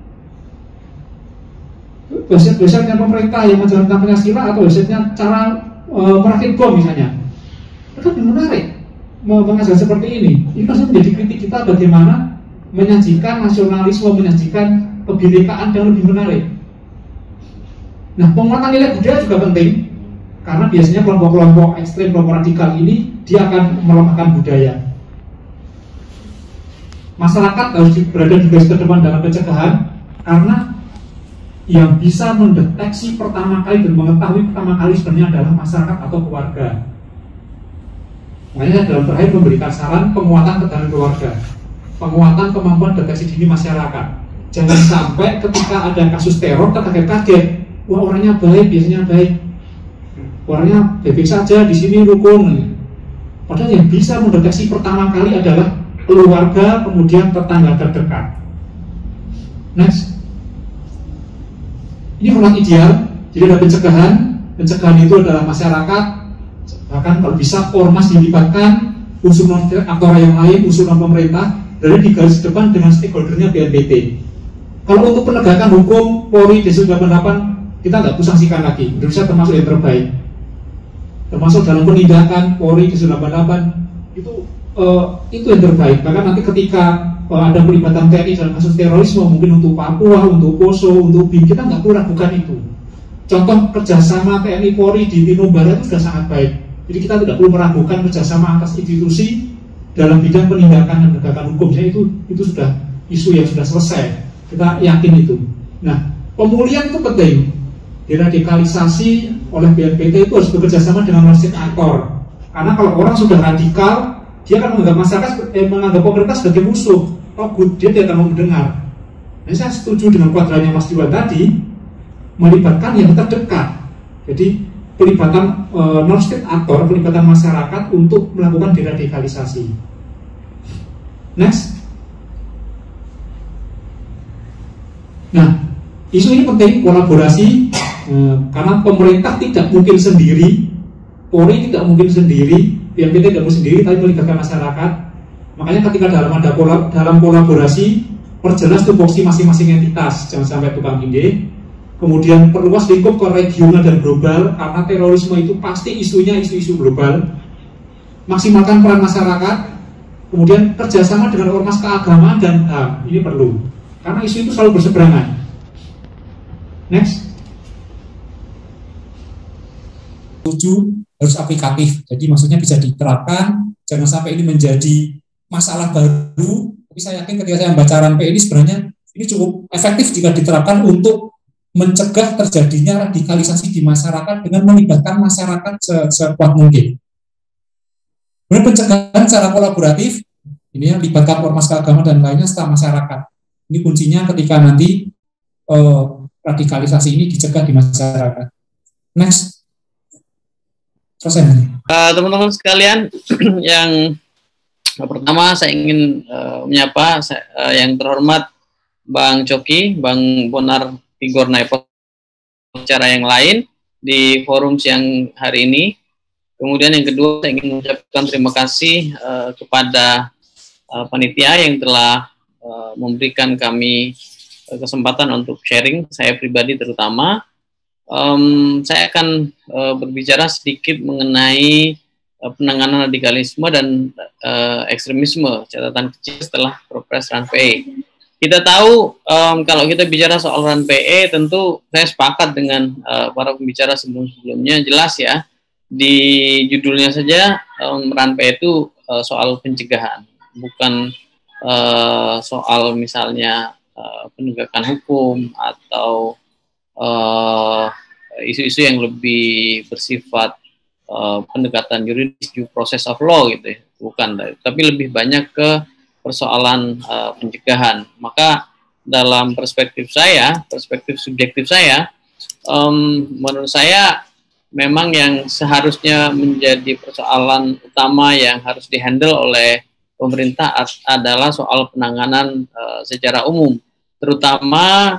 Websitenya pemerintah yang menjalankan Pancasila atau websitenya cara merakit bom misalnya, itu lebih menarik mengajar seperti ini. Ini pasti menjadi kritik kita bagaimana menyajikan nasionalisme, menyajikan kebinekaan yang lebih menarik. Nah, penguatan nilai budaya juga penting karena biasanya kelompok-kelompok ekstrem, kelompok radikal ini dia akan melemahkan budaya. Masyarakat harus berada di garis terdepan dalam pencegahan karena yang bisa mendeteksi pertama kali dan mengetahui pertama kali sebenarnya adalah masyarakat atau keluarga. Makanya dalam terakhir memberikan saran penguatan ketahanan keluarga, penguatan kemampuan deteksi dini masyarakat. Jangan sampai ketika ada kasus teror terkaget-kaget, wah orangnya baik, biasanya baik, orangnya baik saja di sini rukun. Padahal yang bisa mendeteksi pertama kali adalah keluarga, kemudian tetangga terdekat. Next. Ini format ideal, jadi ada pencegahan. Pencegahan itu adalah masyarakat, bahkan kalau bisa ormas dilibatkan, unsur non-aktor yang lain, unsur non-pemerintah, dan di garis depan dengan stakeholdernya BNPT. Kalau untuk penegakan hukum, Polri, Densus 88, kita nggak usah sangsikan lagi. Indonesia termasuk yang terbaik. Termasuk dalam penindakan Polri, Densus 88, itu yang terbaik. Bahkan nanti ketika ada pelibatan TNI dalam kasus terorisme, mungkin untuk Papua, untuk Poso, untuk BIM, kita nggak perlu ragukan itu. Contoh kerjasama TNI Polri di Timur Barat itu sudah sangat baik. Jadi kita tidak perlu meragukan kerjasama antar institusi dalam bidang penindakan dan penegakan hukum. Jadi itu sudah isu yang sudah selesai. Kita yakin itu. Nah, pemulihan itu penting. Deradikalisasi oleh BNPT itu harus bekerjasama dengan masjid aktor. Karena kalau orang sudah radikal, dia akan menganggap masyarakat, menganggap pemerintah sebagai musuh. Dia tidak akan mau mendengar. Nah, saya setuju dengan kuadrannya Mas Diwan tadi, melibatkan yang terdekat. Jadi pelibatan non-state aktor, pelibatan masyarakat untuk melakukan deradikalisasi. Next. Nah, isu ini penting, kolaborasi, karena pemerintah tidak mungkin sendiri, Polri tidak mungkin sendiri, BNPT tidak mungkin sendiri, tapi melibatkan masyarakat. Makanya ketika dalam kolaborasi, perjelas tupoksi masing-masing entitas, jangan sampai tukang inde. Kemudian perluas lingkup ke regional dan global, karena terorisme itu pasti isunya isu-isu global. Maksimalkan peran masyarakat, kemudian kerjasama dengan ormas keagamaan dan HAM, ini perlu. Karena isu itu selalu berseberangan. Next. 7 harus aplikatif, jadi maksudnya bisa diterapkan, jangan sampai ini menjadi masalah baru. Tapi saya yakin ketika saya membaca RAN PE ini sebenarnya ini cukup efektif jika diterapkan untuk mencegah terjadinya radikalisasi di masyarakat dengan melibatkan masyarakat sekuat mungkin. Kemudian pencegahan secara kolaboratif, ini yang libatkan ormas keagamaan dan lainnya serta masyarakat. Ini kuncinya ketika nanti radikalisasi ini dicegah di masyarakat. Next. Selesai. Teman-teman sekalian, yang pertama saya ingin menyapa yang terhormat Bang Coki, Bang Bonar Tigor Naipo, secara yang lain di forum siang hari ini. Kemudian yang kedua, saya ingin mengucapkan terima kasih kepada panitia yang telah memberikan kami kesempatan untuk sharing, saya pribadi terutama. Saya akan berbicara sedikit mengenai penanganan radikalisme dan ekstremisme, catatan kecil setelah Perpres RAN PE. Kita tahu kalau kita bicara soal RAN PE, tentu saya sepakat dengan para pembicara sebelum-sebelumnya, jelas ya, di judulnya saja RAN PE itu soal pencegahan, bukan soal misalnya penegakan hukum atau isu-isu yang lebih bersifat pendekatan yuridis, due process of law gitu ya, bukan, tapi lebih banyak ke persoalan pencegahan. Maka dalam perspektif saya, perspektif subjektif saya, menurut saya memang yang seharusnya menjadi persoalan utama yang harus dihandle oleh pemerintah adalah soal penanganan secara umum, terutama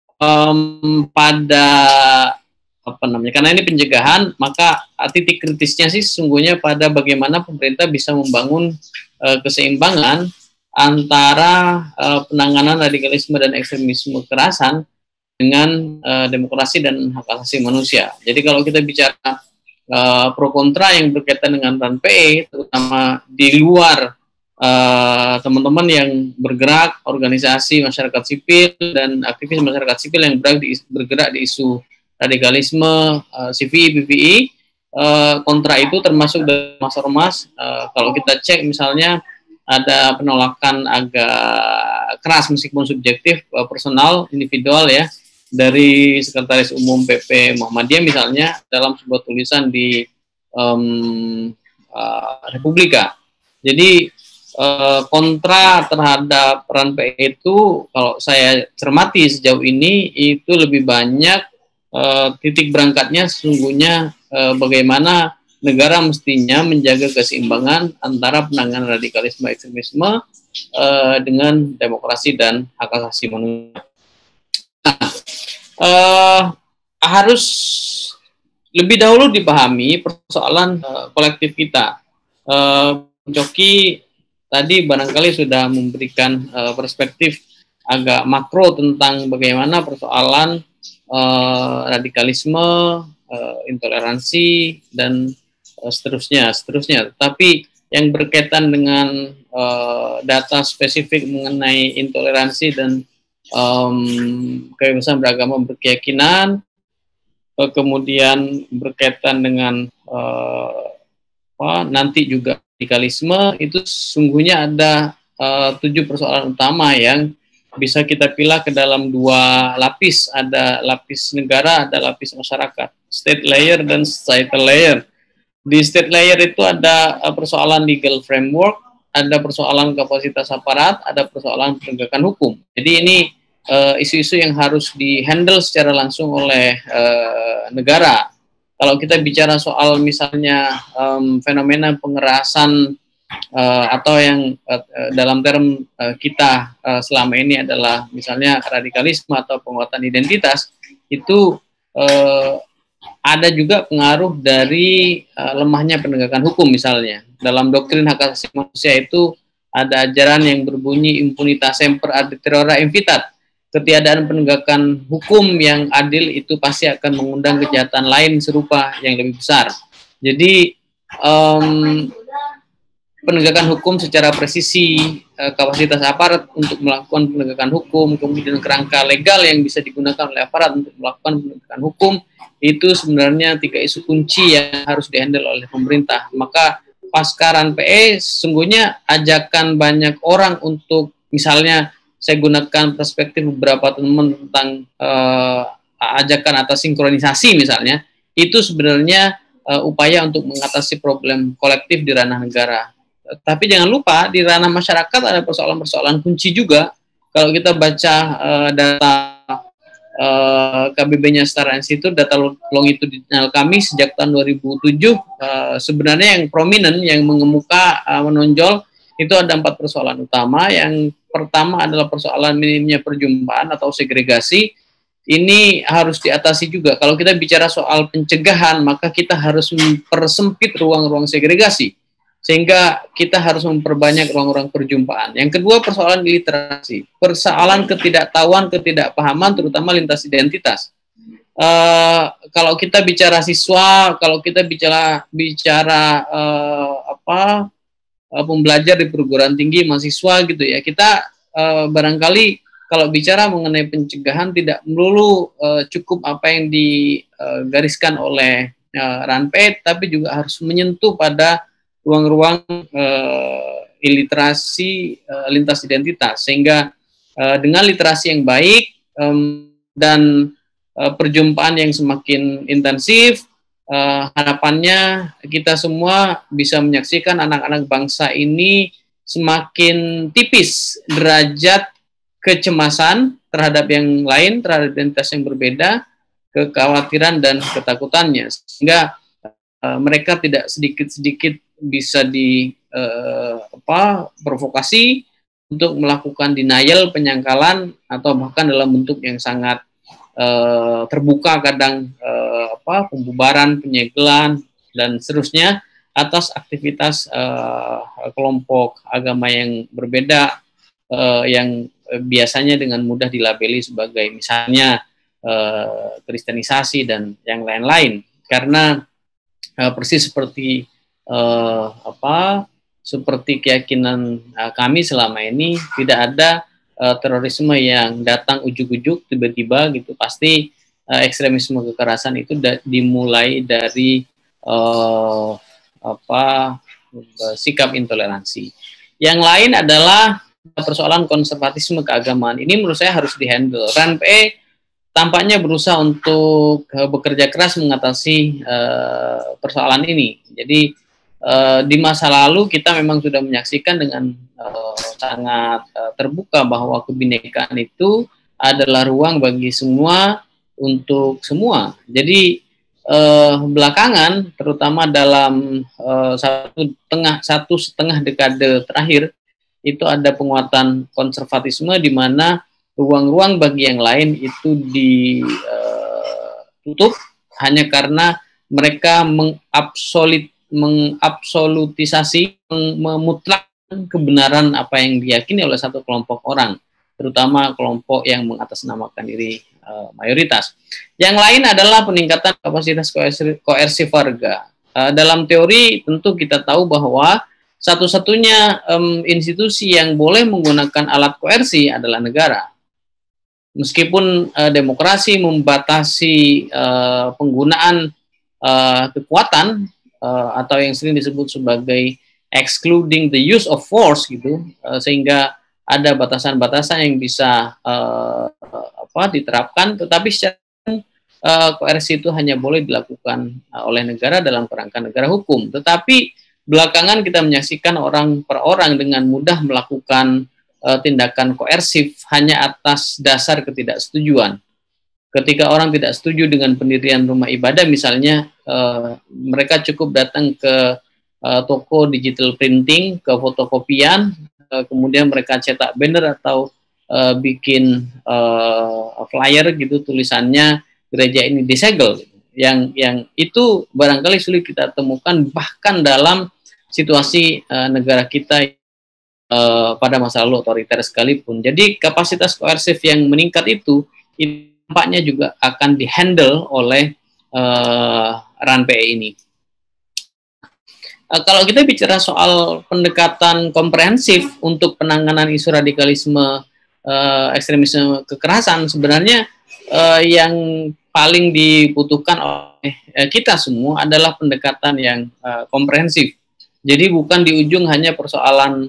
pada karena ini pencegahan, maka titik kritisnya sih sesungguhnya pada bagaimana pemerintah bisa membangun keseimbangan antara penanganan radikalisme dan ekstremisme kekerasan dengan demokrasi dan hak asasi manusia. Jadi kalau kita bicara pro kontra yang berkaitan dengan RAN PE, terutama di luar teman-teman yang bergerak, organisasi masyarakat sipil dan aktivis masyarakat sipil yang bergerak di isu radikalisme, CVI, PVI, kontra itu termasuk dari ormas. Kalau kita cek misalnya ada penolakan agak keras meskipun subjektif, personal, individual ya, dari Sekretaris Umum PP Muhammadiyah misalnya dalam sebuah tulisan di Republika. Jadi kontra terhadap RAN PE itu kalau saya cermati sejauh ini itu lebih banyak titik berangkatnya sesungguhnya bagaimana negara mestinya menjaga keseimbangan antara penanganan radikalisme ekstremisme dengan demokrasi dan hak asasi manusia. Harus lebih dahulu dipahami persoalan kolektif kita. Joki tadi barangkali sudah memberikan perspektif agak makro tentang bagaimana persoalan radikalisme, intoleransi, dan seterusnya. Tapi yang berkaitan dengan data spesifik mengenai intoleransi dan kebebasan beragama berkeyakinan, kemudian berkaitan dengan nanti juga radikalisme, itu sesungguhnya ada 7 persoalan utama yang bisa kita pilih ke dalam 2 lapis. Ada lapis negara, ada lapis masyarakat, state layer dan societal layer. Di state layer itu ada persoalan legal framework, ada persoalan kapasitas aparat, ada persoalan penegakan hukum. Jadi ini isu-isu yang harus dihandle secara langsung oleh negara. Kalau kita bicara soal misalnya fenomena pengerasan atau yang dalam term kita selama ini adalah misalnya radikalisme atau penguatan identitas, itu ada juga pengaruh dari lemahnya penegakan hukum. Misalnya dalam doktrin hak asasi manusia itu ada ajaran yang berbunyi impunitas semper arbitrora invitat. Ketiadaan penegakan hukum yang adil itu pasti akan mengundang kejahatan lain serupa yang lebih besar. Jadi penegakan hukum secara presisi, kapasitas aparat untuk melakukan penegakan hukum, kemudian kerangka legal yang bisa digunakan oleh aparat untuk melakukan penegakan hukum, itu sebenarnya 3 isu kunci yang harus dihandle oleh pemerintah. Maka pasca RAN-PE sesungguhnya ajakan banyak orang untuk, misalnya saya gunakan perspektif beberapa teman tentang ajakan atas sinkronisasi misalnya, itu sebenarnya upaya untuk mengatasi problem kolektif di ranah negara. Tapi jangan lupa di ranah masyarakat ada persoalan-persoalan kunci juga. Kalau kita baca data KBB-nya Setara Institute, data longitudinal kami sejak tahun 2007, sebenarnya yang prominent, yang mengemuka, menonjol, itu ada 4 persoalan utama. Yang pertama adalah persoalan minimnya perjumpaan atau segregasi. Ini harus diatasi juga. Kalau kita bicara soal pencegahan, maka kita harus mempersempit ruang-ruang segregasi, sehingga kita harus memperbanyak ruang-ruang perjumpaan. Yang kedua, persoalan literasi, persoalan ketidaktahuan, ketidakpahaman, terutama lintas identitas. Kalau kita bicara siswa, kalau kita bicara pembelajar di perguruan tinggi, mahasiswa gitu ya, kita barangkali kalau bicara mengenai pencegahan tidak melulu cukup apa yang digariskan oleh RAN-PE, tapi juga harus menyentuh pada ruang-ruang iliterasi lintas identitas, sehingga dengan literasi yang baik dan perjumpaan yang semakin intensif, harapannya kita semua bisa menyaksikan anak-anak bangsa ini semakin tipis derajat kecemasan terhadap yang lain, terhadap identitas yang berbeda, kekhawatiran dan ketakutannya, sehingga mereka tidak sedikit-sedikit bisa provokasi untuk melakukan denial, penyangkalan, atau bahkan dalam bentuk yang sangat terbuka kadang pembubaran, penyegelan, dan seterusnya atas aktivitas kelompok agama yang berbeda yang biasanya dengan mudah dilabeli sebagai misalnya kristenisasi dan yang lain-lain. Karena persis seperti seperti keyakinan kami selama ini, tidak ada terorisme yang datang ujuk-ujuk tiba-tiba gitu. Pasti ekstremisme kekerasan itu dimulai dari sikap intoleransi. Yang lain adalah persoalan konservatisme keagamaan. Ini menurut saya harus dihandle. RAN-PE tampaknya berusaha untuk bekerja keras mengatasi persoalan ini. Jadi di masa lalu kita memang sudah menyaksikan dengan sangat terbuka bahwa kebinekaan itu adalah ruang bagi semua untuk semua. Jadi belakangan, terutama dalam satu setengah dekade terakhir, itu ada penguatan konservatisme di mana ruang-ruang bagi yang lain itu ditutup hanya karena mereka mengabsolutisasi, memutlakkan kebenaran apa yang diyakini oleh satu kelompok orang, terutama kelompok yang mengatasnamakan diri mayoritas. Yang lain adalah peningkatan kapasitas koersif warga. Dalam teori tentu kita tahu bahwa satu-satunya institusi yang boleh menggunakan alat koersi adalah negara. Meskipun demokrasi membatasi penggunaan kekuatan atau yang sering disebut sebagai excluding the use of force gitu, sehingga ada batasan-batasan yang bisa diterapkan, tetapi secara koersi itu hanya boleh dilakukan oleh negara dalam kerangka negara hukum. Tetapi belakangan kita menyaksikan orang per orang dengan mudah melakukan tindakan koersif hanya atas dasar ketidaksetujuan. Ketika orang tidak setuju dengan pendirian rumah ibadah misalnya, mereka cukup datang ke toko digital printing, ke fotokopian, kemudian mereka cetak banner atau bikin flyer gitu, tulisannya gereja ini disegel. Yang itu barangkali sulit kita temukan bahkan dalam situasi negara kita pada masa lalu otoriter sekalipun. Jadi kapasitas koersif yang meningkat itu tampaknya juga akan dihandle oleh RAN-PE ini. Kalau kita bicara soal pendekatan komprehensif untuk penanganan isu radikalisme, ekstremisme kekerasan, sebenarnya yang paling dibutuhkan oleh kita semua adalah pendekatan yang komprehensif. Jadi bukan di ujung hanya persoalan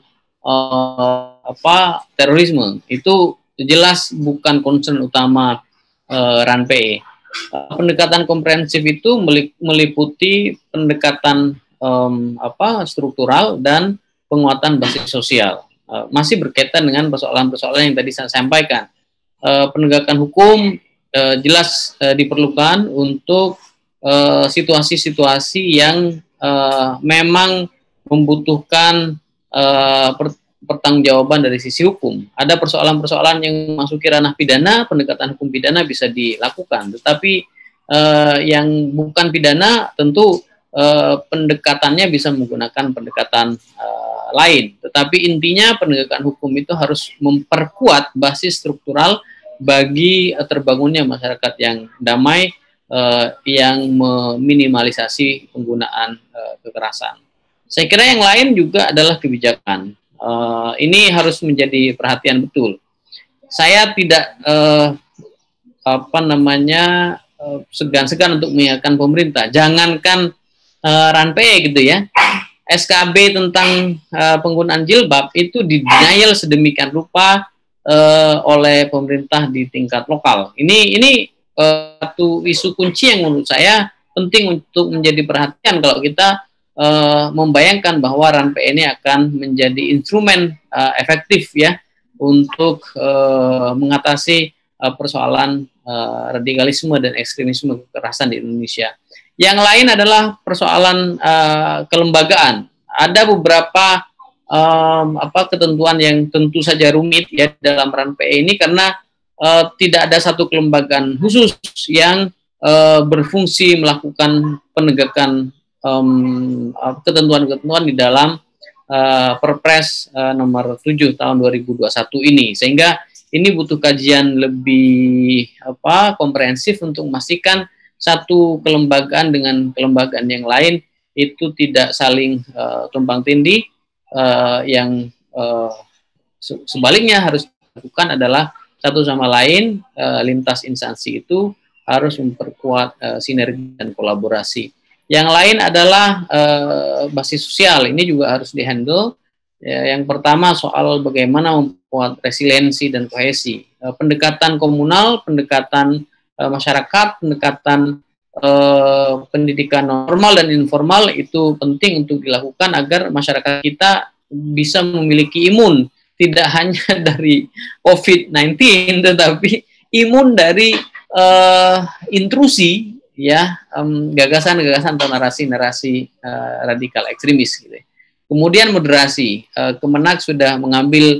terorisme, itu jelas bukan concern utama RAN-PE. Pendekatan komprehensif itu meliputi pendekatan struktural dan penguatan basis sosial. Masih berkaitan dengan persoalan-persoalan yang tadi saya sampaikan. Penegakan hukum jelas diperlukan untuk situasi-situasi yang memang membutuhkan pertanggungjawaban dari sisi hukum. Ada persoalan-persoalan yang masuki ranah pidana, pendekatan hukum pidana bisa dilakukan. Tetapi yang bukan pidana tentu pendekatannya bisa menggunakan pendekatan lain. Tetapi intinya penegakan hukum itu harus memperkuat basis struktural bagi terbangunnya masyarakat yang damai, yang meminimalisasi penggunaan kekerasan. Saya kira yang lain juga adalah kebijakan. Ini harus menjadi perhatian betul. Saya tidak segan-segan untuk mengingatkan pemerintah. Jangankan RAN-PE gitu ya, SKB tentang penggunaan jilbab itu denial sedemikian rupa oleh pemerintah di tingkat lokal. Ini satu isu kunci yang menurut saya penting untuk menjadi perhatian kalau kita membayangkan bahwa RAN-PE ini akan menjadi instrumen efektif ya untuk mengatasi persoalan radikalisme dan ekstremisme kekerasan di Indonesia. Yang lain adalah persoalan kelembagaan. Ada beberapa ketentuan yang tentu saja rumit ya dalam RAN-PE ini karena tidak ada satu kelembagaan khusus yang berfungsi melakukan penegakan ketentuan-ketentuan di dalam Perpres nomor 7 tahun 2021 ini, sehingga ini butuh kajian lebih komprehensif untuk memastikan satu kelembagaan dengan kelembagaan yang lain itu tidak saling tumpang tindih. Yang sebaliknya harus dilakukan adalah satu sama lain lintas instansi itu harus memperkuat sinergi dan kolaborasi. Yang lain adalah basis sosial, ini juga harus dihandle. Yang pertama soal bagaimana membuat resiliensi dan kohesi. Pendekatan komunal, pendekatan masyarakat, pendekatan pendidikan normal dan informal itu penting untuk dilakukan agar masyarakat kita bisa memiliki imun, tidak hanya dari COVID-19, tetapi imun dari intrusi ya gagasan-gagasan atau narasi-narasi radikal ekstremis gitu. Kemudian moderasi, Kemenak sudah mengambil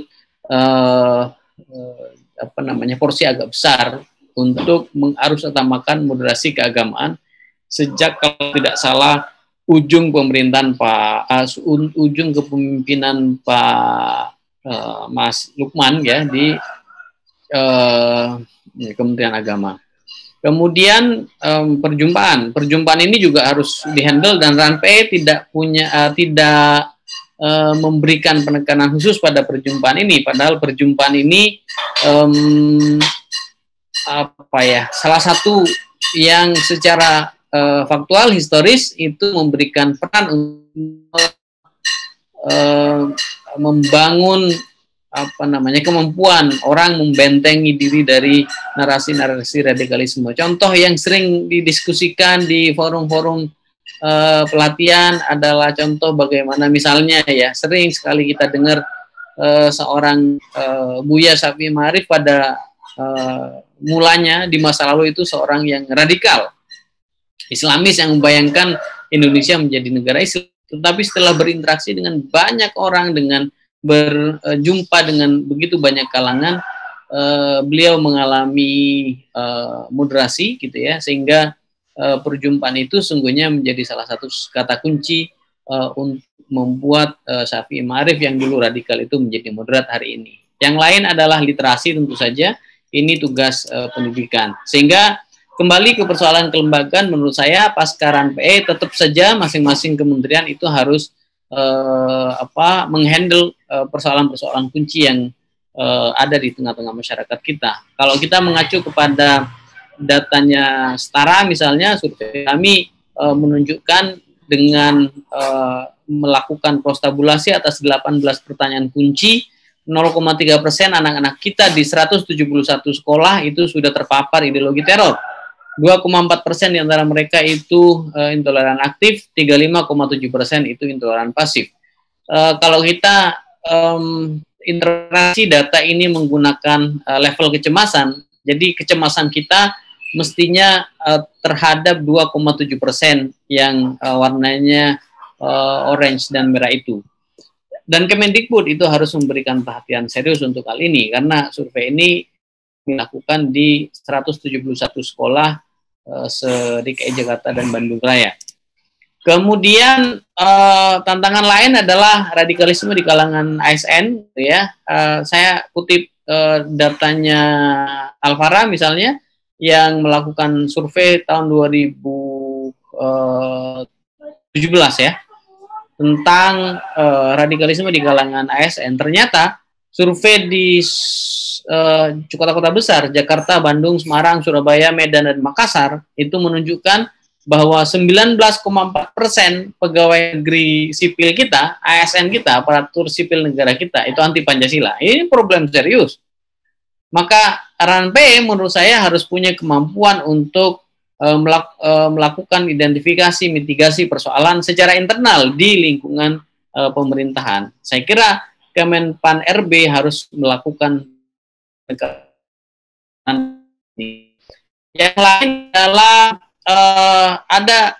porsi agak besar untuk mengarusutamakan moderasi keagamaan sejak kalau tidak salah ujung pemerintahan ujung kepemimpinan Pak Mas Lukman ya di Kementerian Agama. Kemudian perjumpaan ini juga harus dihandle dan RAN-PE tidak memberikan penekanan khusus pada perjumpaan ini, padahal perjumpaan ini salah satu yang secara faktual historis itu memberikan peran untuk membangun kemampuan orang membentengi diri dari narasi-narasi radikalisme. Contoh yang sering didiskusikan di forum-forum pelatihan adalah contoh bagaimana misalnya ya sering sekali kita dengar seorang Buya Syafi'i Ma'arif pada mulanya di masa lalu itu seorang yang radikal Islamis yang membayangkan Indonesia menjadi negara Islam, tetapi setelah berinteraksi dengan banyak orang, dengan berjumpa dengan begitu banyak kalangan, beliau mengalami moderasi gitu ya, sehingga perjumpaan itu sungguhnya menjadi salah satu kata kunci untuk membuat Syafi'i Ma'arif yang dulu radikal itu menjadi moderat hari ini. Yang lain adalah literasi, tentu saja ini tugas pendidikan. Sehingga kembali ke persoalan kelembagaan, menurut saya pasca RAN-PE tetap saja masing-masing kementerian itu harus menghandle persoalan-persoalan kunci yang ada di tengah-tengah masyarakat kita. Kalau kita mengacu kepada datanya Setara misalnya, survei kami menunjukkan dengan melakukan prostabulasi atas 18 pertanyaan kunci, 0,3% anak-anak kita di 171 sekolah itu sudah terpapar ideologi teror. 2,4% di antara mereka itu intoleran aktif, 35,7% itu intoleran pasif. Kalau kita interpretasi data ini menggunakan level kecemasan, jadi kecemasan kita mestinya terhadap 2,7% yang warnanya orange dan merah itu. Dan Kemendikbud itu harus memberikan perhatian serius untuk hal ini, karena survei ini dilakukan di 171 sekolah se-DKI Jakarta dan Bandung Raya. Kemudian tantangan lain adalah radikalisme di kalangan ASN, ya. Saya kutip datanya Alfara misalnya, yang melakukan survei tahun 2017 ya, tentang radikalisme di kalangan ASN. Ternyata survei di kota-kota besar, Jakarta, Bandung, Semarang, Surabaya, Medan, dan Makassar, itu menunjukkan bahwa 19,4% pegawai negeri sipil kita, ASN kita, aparatur sipil negara kita, itu anti Pancasila. Ini problem serius. Maka RAN-PE menurut saya harus punya kemampuan untuk melakukan identifikasi, mitigasi persoalan secara internal di lingkungan pemerintahan. Saya kira Kemenpan RB harus melakukan. Yang lain adalah ada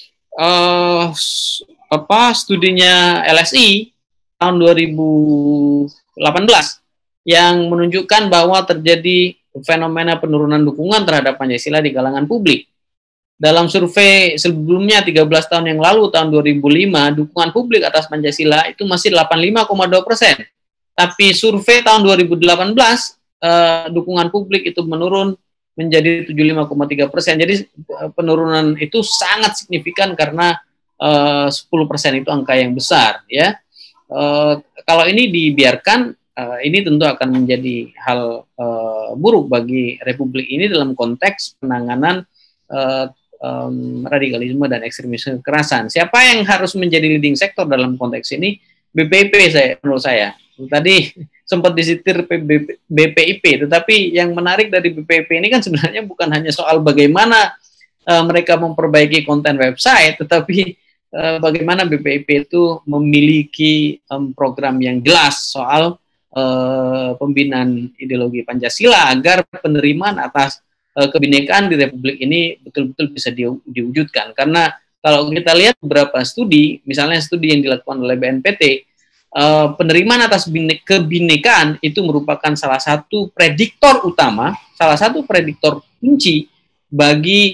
studinya LSI tahun 2018 yang menunjukkan bahwa terjadi fenomena penurunan dukungan terhadap Pancasila di kalangan publik. Dalam survei sebelumnya 13 tahun yang lalu, tahun 2005, dukungan publik atas Pancasila itu masih 85,2%. Tapi survei tahun 2018, dukungan publik itu menurun menjadi 75,3%. Jadi penurunan itu sangat signifikan karena 10% itu angka yang besar. Ya, kalau ini dibiarkan, ini tentu akan menjadi hal buruk bagi Republik ini dalam konteks penanganan radikalisme dan ekstremisme kekerasan. Siapa yang harus menjadi leading sektor dalam konteks ini? BPIP menurut saya. Tadi sempat disitir BPIP, tetapi yang menarik dari BPIP ini kan sebenarnya bukan hanya soal bagaimana mereka memperbaiki konten website, tetapi bagaimana BPIP itu memiliki program yang jelas soal pembinaan ideologi Pancasila agar penerimaan atas kebinekaan di Republik ini betul-betul bisa diwujudkan. Karena kalau kita lihat beberapa studi, misalnya studi yang dilakukan oleh BNPT, penerimaan atas kebinekaan itu merupakan salah satu prediktor utama, salah satu prediktor kunci bagi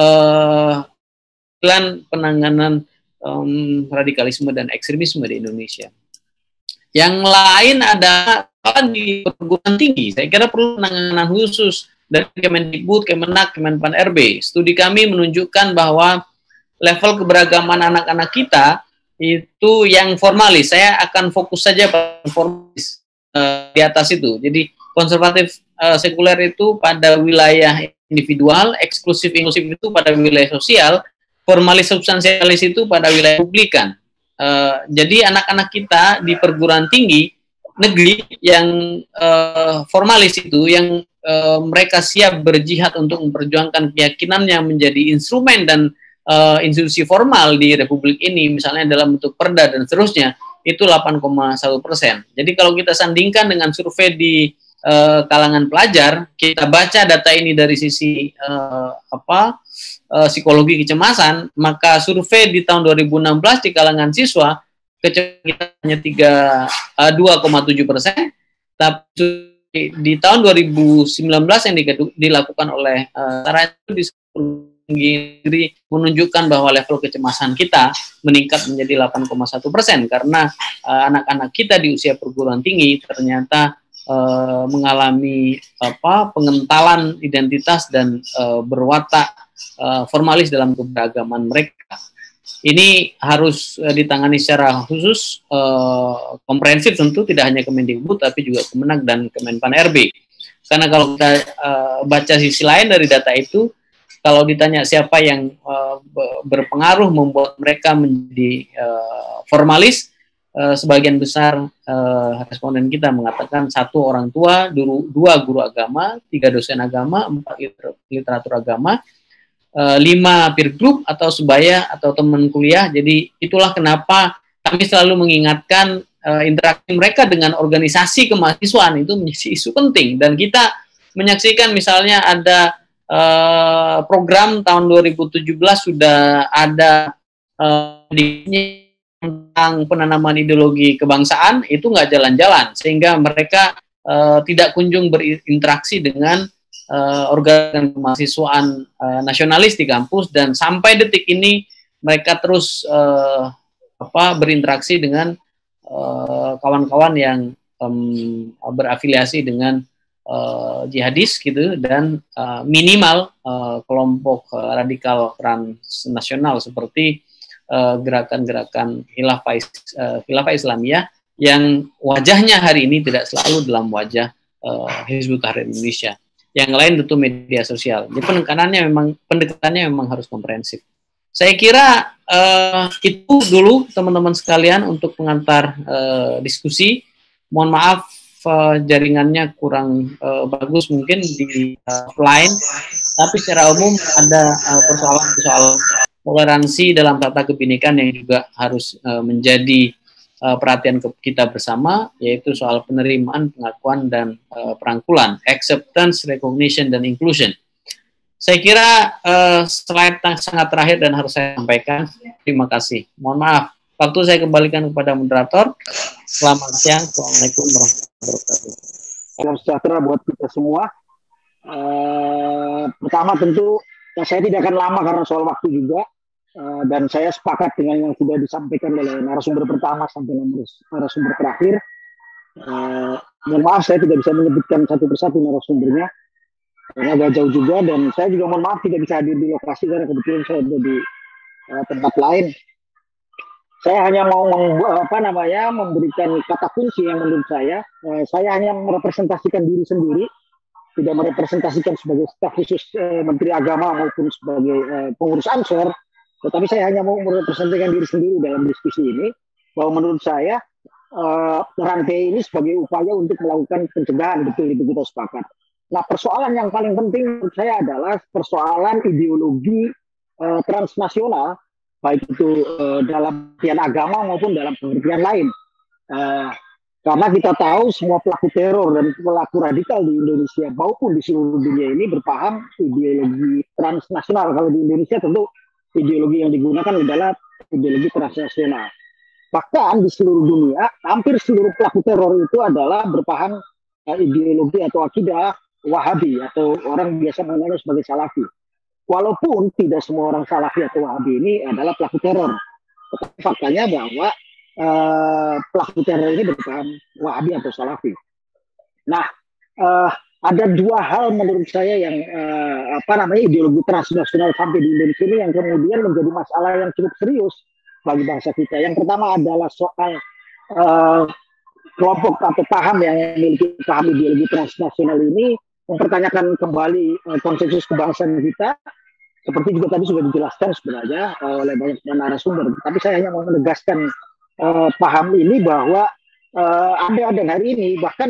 penanganan radikalisme dan ekstremisme di Indonesia. Yang lain ada di perguruan tinggi. Saya kira perlu penanganan khusus dari Kemendikbud, Kemenak, Kemenpan RB. Studi kami menunjukkan bahwa level keberagaman anak-anak kita itu yang formalis. Saya akan fokus saja pada formalis di atas itu. Jadi konservatif sekuler itu pada wilayah individual, eksklusif inklusif itu pada wilayah sosial, formalis substansialis itu pada wilayah publikan. Jadi anak-anak kita di perguruan tinggi negeri yang formalis itu, yang mereka siap berjihad untuk memperjuangkan keyakinan yang menjadi instrumen dan institusi formal di Republik ini, misalnya dalam bentuk perda dan seterusnya, itu 8,1%. Jadi kalau kita sandingkan dengan survei di kalangan pelajar, kita baca data ini dari sisi psikologi kecemasan, maka survei di tahun 2016 di kalangan siswa kecemasan hanya 2,7%, tapi di tahun 2019 yang dilakukan oleh Negeri menunjukkan bahwa level kecemasan kita meningkat menjadi 8,1%, karena anak-anak kita di usia perguruan tinggi ternyata mengalami pengentalan identitas dan berwatak formalis dalam keberagaman mereka. Ini harus ditangani secara khusus, komprehensif tentu, tidak hanya Kemendikbud tapi juga Kemenak dan Kemenpan RB. Karena kalau kita baca sisi lain dari data itu, kalau ditanya siapa yang berpengaruh membuat mereka menjadi formalis, sebagian besar responden kita mengatakan 1 orang tua, 2 guru agama, 3 dosen agama, 4 literatur agama, 5 peer group atau sebaya atau teman kuliah. Jadi itulah kenapa kami selalu mengingatkan interaksi mereka dengan organisasi kemahasiswaan itu menjadi isu penting. Dan kita menyaksikan misalnya ada program tahun 2017 sudah ada tentang penanaman ideologi kebangsaan, itu nggak jalan-jalan, sehingga mereka tidak kunjung berinteraksi dengan organ kemahasiswaan nasionalis di kampus, dan sampai detik ini mereka terus berinteraksi dengan kawan-kawan yang berafiliasi dengan jihadis gitu, dan minimal kelompok radikal transnasional seperti gerakan-gerakan khilafah Islamiyah yang wajahnya hari ini tidak selalu dalam wajah Hizbut Tahrir Indonesia. Yang lain tentu media sosial. Jadi pendekatannya memang harus komprehensif. Saya kira itu dulu teman-teman sekalian untuk pengantar diskusi. Mohon maaf jaringannya kurang bagus mungkin di offline, tapi secara umum ada persoalan-persoalan toleransi dalam tata kebinekaan yang juga harus menjadi perhatian kita bersama, yaitu soal penerimaan, pengakuan, dan perangkulan, acceptance, recognition, dan inclusion. Saya kira slide sangat terakhir dan harus saya sampaikan. Terima kasih. Mohon maaf. Waktu saya kembalikan kepada moderator. Selamat siang. Assalamualaikum warahmatullahi wabarakatuh. Salam sejahtera buat kita semua. Pertama tentu saya tidak akan lama karena soal waktu juga. Dan saya sepakat dengan yang sudah disampaikan oleh narasumber pertama sampai narasumber terakhir. Mohon maaf saya tidak bisa menyebutkan satu persatu narasumbernya karena agak jauh juga, dan saya juga mohon maaf tidak bisa hadir di lokasi karena kebetulan saya ada di tempat lain. Saya hanya mau memberikan kata kunci yang menurut saya hanya merepresentasikan diri sendiri, tidak merepresentasikan sebagai staf khusus Menteri Agama maupun sebagai pengurus Ansor, tetapi saya hanya mau merepresentasikan diri sendiri dalam diskusi ini, bahwa menurut saya rantai ini sebagai upaya untuk melakukan pencegahan, betul itu kita sepakat. Nah, persoalan yang paling penting menurut saya adalah persoalan ideologi transnasional, baik itu dalam pengertian agama maupun dalam pengertian lain. Karena kita tahu semua pelaku teror dan pelaku radikal di Indonesia maupun di seluruh dunia ini berpaham ideologi transnasional. Kalau di Indonesia tentu ideologi yang digunakan adalah ideologi transnasional. Bahkan di seluruh dunia, hampir seluruh pelaku teror itu adalah berpaham ideologi atau akidah Wahabi atau orang biasa mengenal sebagai Salafi. Walaupun tidak semua orang Salafi atau Wahabi ini adalah pelaku teror. Tetapi faktanya bahwa pelaku teror ini berpaham Wahabi atau Salafi. Nah, ada dua hal menurut saya yang ideologi transnasional sampai di Indonesia ini yang kemudian menjadi masalah yang cukup serius bagi bangsa kita. Yang pertama adalah soal kelompok atau paham yang memiliki paham ideologi transnasional ini mempertanyakan kembali konsensus kebangsaan kita. Seperti juga tadi sudah dijelaskan sebenarnya oleh banyak narasumber. Tapi saya hanya mau menegaskan paham ini bahwa ada hari ini bahkan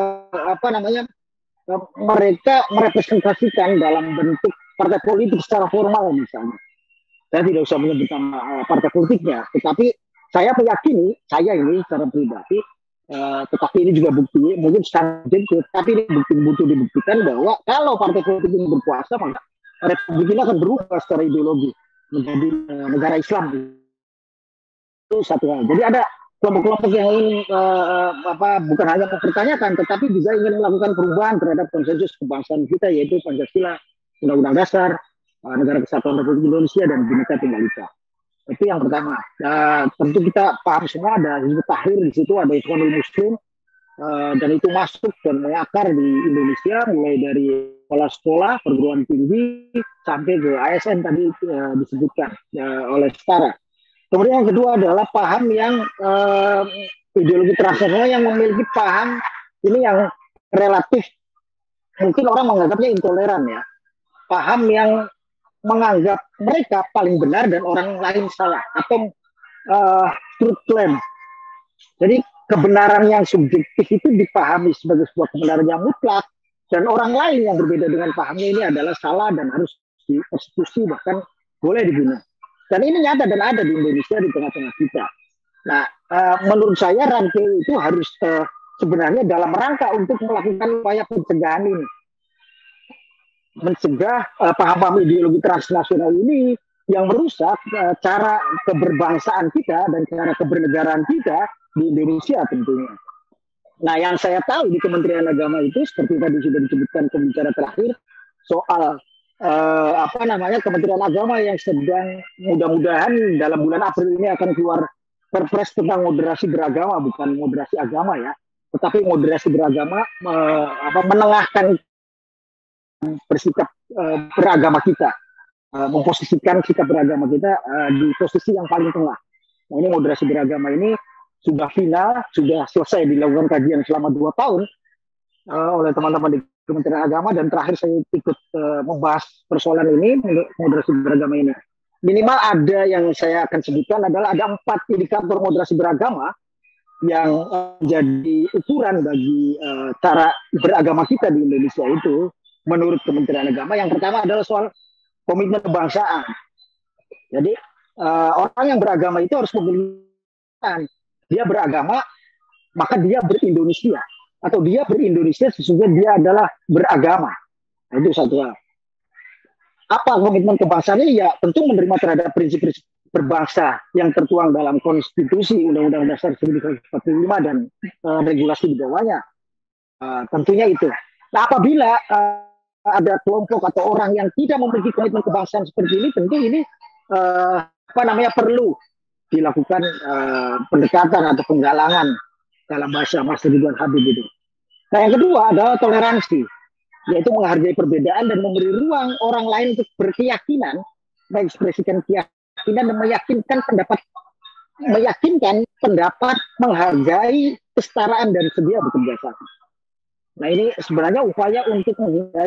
mereka merepresentasikan dalam bentuk partai politik secara formal misalnya. Saya tidak usah menyebutkan partai politiknya, tetapi saya meyakini, saya ini secara pribadi, tetapi ini juga bukti, mungkin secara objektif, tapi ini butuh dibuktikan bahwa kalau partai politik ini berkuasa, maka republik ini akan berubah secara ideologi menjadi negara Islam. Itu satu hal. Jadi ada kelompok-kelompok yang ingin bukan hanya mempertanyakan, tetapi juga ingin melakukan perubahan terhadap konsensus kebangsaan kita, yaitu Pancasila, Undang-Undang Dasar, Negara Kesatuan Republik Indonesia, dan Bhinneka Tunggal Ika. Itu yang pertama. Tentu kita paham semua ada Hizbut Tahrir di situ, ada Ikhwanul Muslim, dan itu masuk dan mengakar di Indonesia mulai dari sekolah-sekolah, perguruan tinggi sampai ke ASN tadi disebutkan oleh Setara. Kemudian yang kedua adalah paham yang ideologi transnasional yang memiliki paham ini yang relatif mungkin orang menganggapnya intoleran ya. Paham yang menganggap mereka paling benar dan orang lain salah atau truth claim. Jadi kebenaran yang subjektif itu dipahami sebagai sebuah kebenaran yang mutlak dan orang lain yang berbeda dengan pahamnya ini adalah salah dan harus dieksekusi bahkan boleh dibunuh. Dan ini nyata dan ada di Indonesia di tengah-tengah kita. Nah, menurut saya rantai itu harus sebenarnya dalam rangka untuk melakukan upaya pencegahan ini. Mencegah paham-paham ideologi transnasional ini yang merusak cara keberbangsaan kita dan cara kebernegaraan kita di Indonesia tentunya. Nah, yang saya tahu di Kementerian Agama itu seperti tadi sudah disebutkan pembicara terakhir soal Kementerian Agama yang sedang mudah-mudahan dalam bulan April ini akan keluar perpres tentang moderasi beragama, bukan moderasi agama ya, tetapi moderasi beragama menengahkan bersikap beragama kita, memposisikan sikap beragama kita di posisi yang paling tengah. Nah, ini moderasi beragama ini sudah final, sudah selesai dilakukan kajian selama 2 tahun oleh teman-teman di Kementerian Agama dan terakhir saya ikut membahas persoalan ini, moderasi beragama ini. Minimal ada yang saya akan sebutkan adalah ada 4 indikator moderasi beragama yang menjadi ukuran bagi cara beragama kita di Indonesia itu menurut Kementerian Agama. Yang pertama adalah soal komitmen kebangsaan. Jadi orang yang beragama itu harus memiliki dia beragama maka dia berindonesia. Atau dia berindonesia sesungguhnya dia adalah beragama. Nah, itu satu hal. Apa komitmen kebangsaan ini? Ya tentu menerima terhadap prinsip-prinsip berbangsa yang tertuang dalam konstitusi Undang-Undang Dasar 1945 dan regulasi di bawahnya. Tentunya itu. Nah, apabila ada kelompok atau orang yang tidak memiliki komitmen kebangsaan seperti ini, tentu ini perlu dilakukan pendekatan atau penggalangan dalam bahasa Mas Ridwan Habib itu. Nah, yang kedua adalah toleransi, yaitu menghargai perbedaan dan memberi ruang orang lain untuk berkeyakinan, mengekspresikan keyakinan dan meyakinkan pendapat, menghargai kesetaraan dan sedia bekerja sama. Nah, ini sebenarnya upaya untuk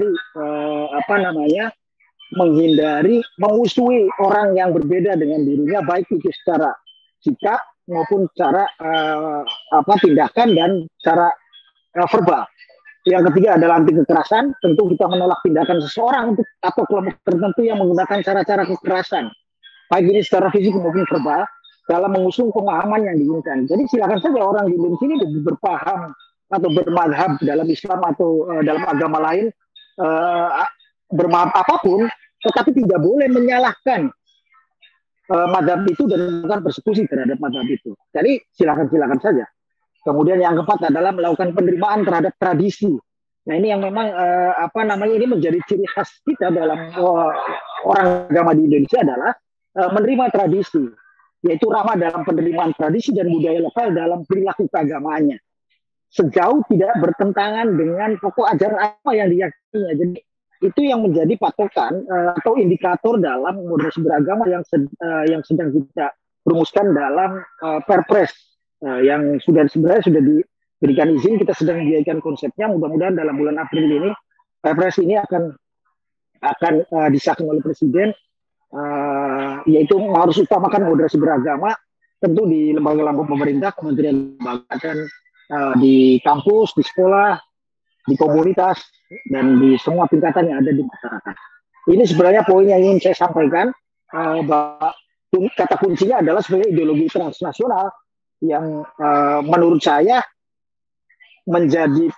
menghindari mengusui orang yang berbeda dengan dirinya, baik itu secara sikap maupun cara tindakan dan cara verbal. Yang ketiga adalah anti kekerasan. Tentu kita menolak tindakan seseorang atau kelompok tertentu yang menggunakan cara-cara kekerasan, baik ini secara fisik maupun verbal. dalam mengusung pemahaman yang diinginkan. Jadi silakan saja orang di Indonesia ini berpaham atau bermadhab dalam Islam atau dalam agama lain, bermadhab apapun, tetapi tidak boleh menyalahkan madhab itu dan melakukan persekusi terhadap madhab itu. Jadi silakan saja. Kemudian yang keempat adalah melakukan penerimaan terhadap tradisi. Nah ini yang memang ini menjadi ciri khas kita dalam orang agama di Indonesia adalah menerima tradisi, yaitu ramah dalam penerimaan tradisi dan budaya lokal dalam perilaku keagamaannya, sejauh tidak bertentangan dengan pokok ajaran agama yang diyakininya. Jadi itu yang menjadi patokan atau indikator dalam moderasi beragama yang sedang kita rumuskan dalam Perpres yang sebenarnya sudah diberikan izin, kita sedang menjadikan konsepnya. Mudah-mudahan dalam bulan April ini Perpres ini akan disahkan oleh Presiden. Yaitu harus utamakan moderasi beragama tentu di lembaga-lembaga pemerintah, kementerian lembaga, dan di kampus, di sekolah, di komunitas, dan di semua tingkatan yang ada di masyarakat. Ini sebenarnya poin yang ingin saya sampaikan, bahwa kata kuncinya adalah sebenarnya ideologi transnasional yang menurut saya menjadi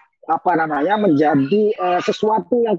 sesuatu yang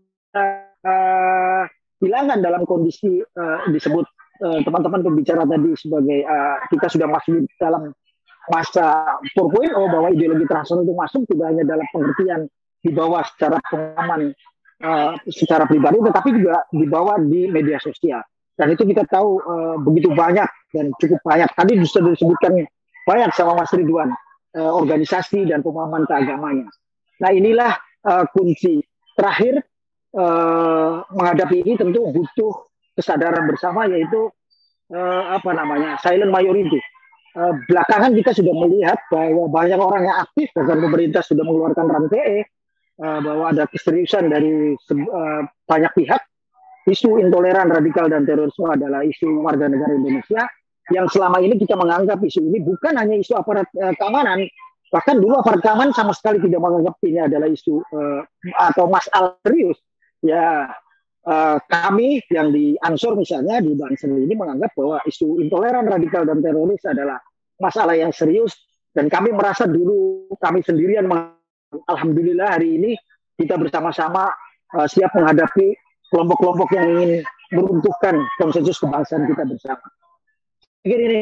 hilangkan dalam kondisi disebut teman-teman pembicara tadi sebagai kita sudah masuk dalam masa 4.0, bahwa ideologi transnasional itu masuk tidak hanya dalam pengertian dibawa secara pengalaman secara pribadi, tetapi juga dibawa di media sosial. Dan itu kita tahu begitu banyak dan cukup banyak. Tadi sudah disebutkan banyak sama Mas Ridwan, organisasi dan pemahaman keagamanya. Nah inilah kunci terakhir. Menghadapi ini tentu butuh kesadaran bersama, yaitu silent majority. Belakangan kita sudah melihat bahwa banyak orang yang aktif, bahkan pemerintah sudah mengeluarkan ranpe, bahwa ada keseriusan dari banyak pihak. Isu intoleran, radikal, dan terorisme adalah isu warga negara Indonesia yang selama ini kita menganggap isu ini bukan hanya isu aparat keamanan. Bahkan dulu aparat keamanan sama sekali tidak menganggap ini adalah isu atau masalah serius. Ya, kami yang di Ansor misalnya di Banser ini menganggap bahwa isu intoleran, radikal, dan teroris adalah masalah yang serius, dan kami merasa dulu kami sendirian. Alhamdulillah hari ini kita bersama-sama siap menghadapi kelompok-kelompok yang ingin meruntuhkan konsensus kebangsaan kita bersama. Jadi ini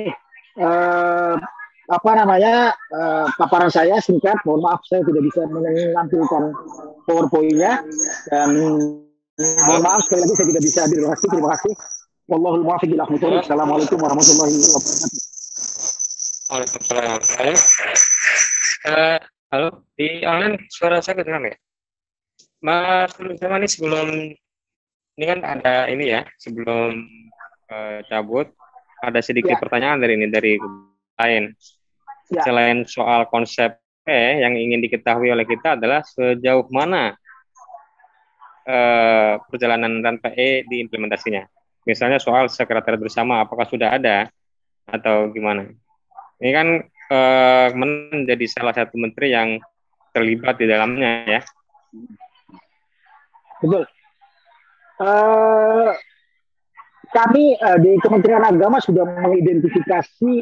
paparan saya singkat, mohon maaf saya tidak bisa menampilkan PowerPoint-nya, dan mohon maaf sekali lagi saya tidak bisa hadir. Terima kasih. Wallahul muwaffiq ila aqwamit thoriq. Assalamualaikum warahmatullahi wabarakatuh. Waalaikumsalam. Halo, di online suara saya kedengaran ya? Mas teman-teman, ini sebelum ini kan ada ini ya, sebelum cabut ada sedikit pertanyaan dari lain. Selain soal konsep yang ingin diketahui oleh kita adalah sejauh mana perjalanan RAN-PE diimplementasinya. Misalnya soal sekretariat bersama, apakah sudah ada atau gimana? Ini kan menjadi salah satu menteri yang terlibat di dalamnya ya. Betul. Kami di Kementerian Agama sudah mengidentifikasi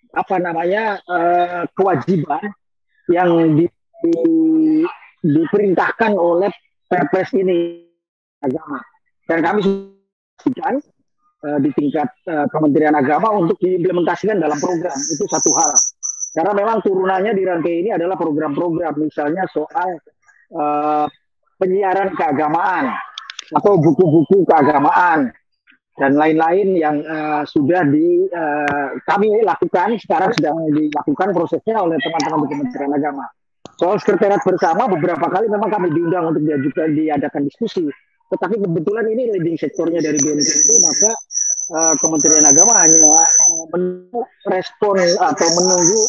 kewajiban yang diperintahkan oleh Perpres ini agama, dan kami sudah di tingkat Kementerian Agama untuk diimplementasikan dalam program. Itu satu hal, karena memang turunannya di rantai ini adalah program-program, misalnya soal penyiaran keagamaan atau buku-buku keagamaan dan lain-lain yang sudah kami lakukan, sekarang sedang dilakukan prosesnya oleh teman-teman di Kementerian Agama. Soal sekretariat bersama, beberapa kali memang kami diundang untuk diadakan diskusi, tetapi kebetulan ini leading sektornya dari BNPT, maka Kementerian Agama hanya menunggu respon atau menunggu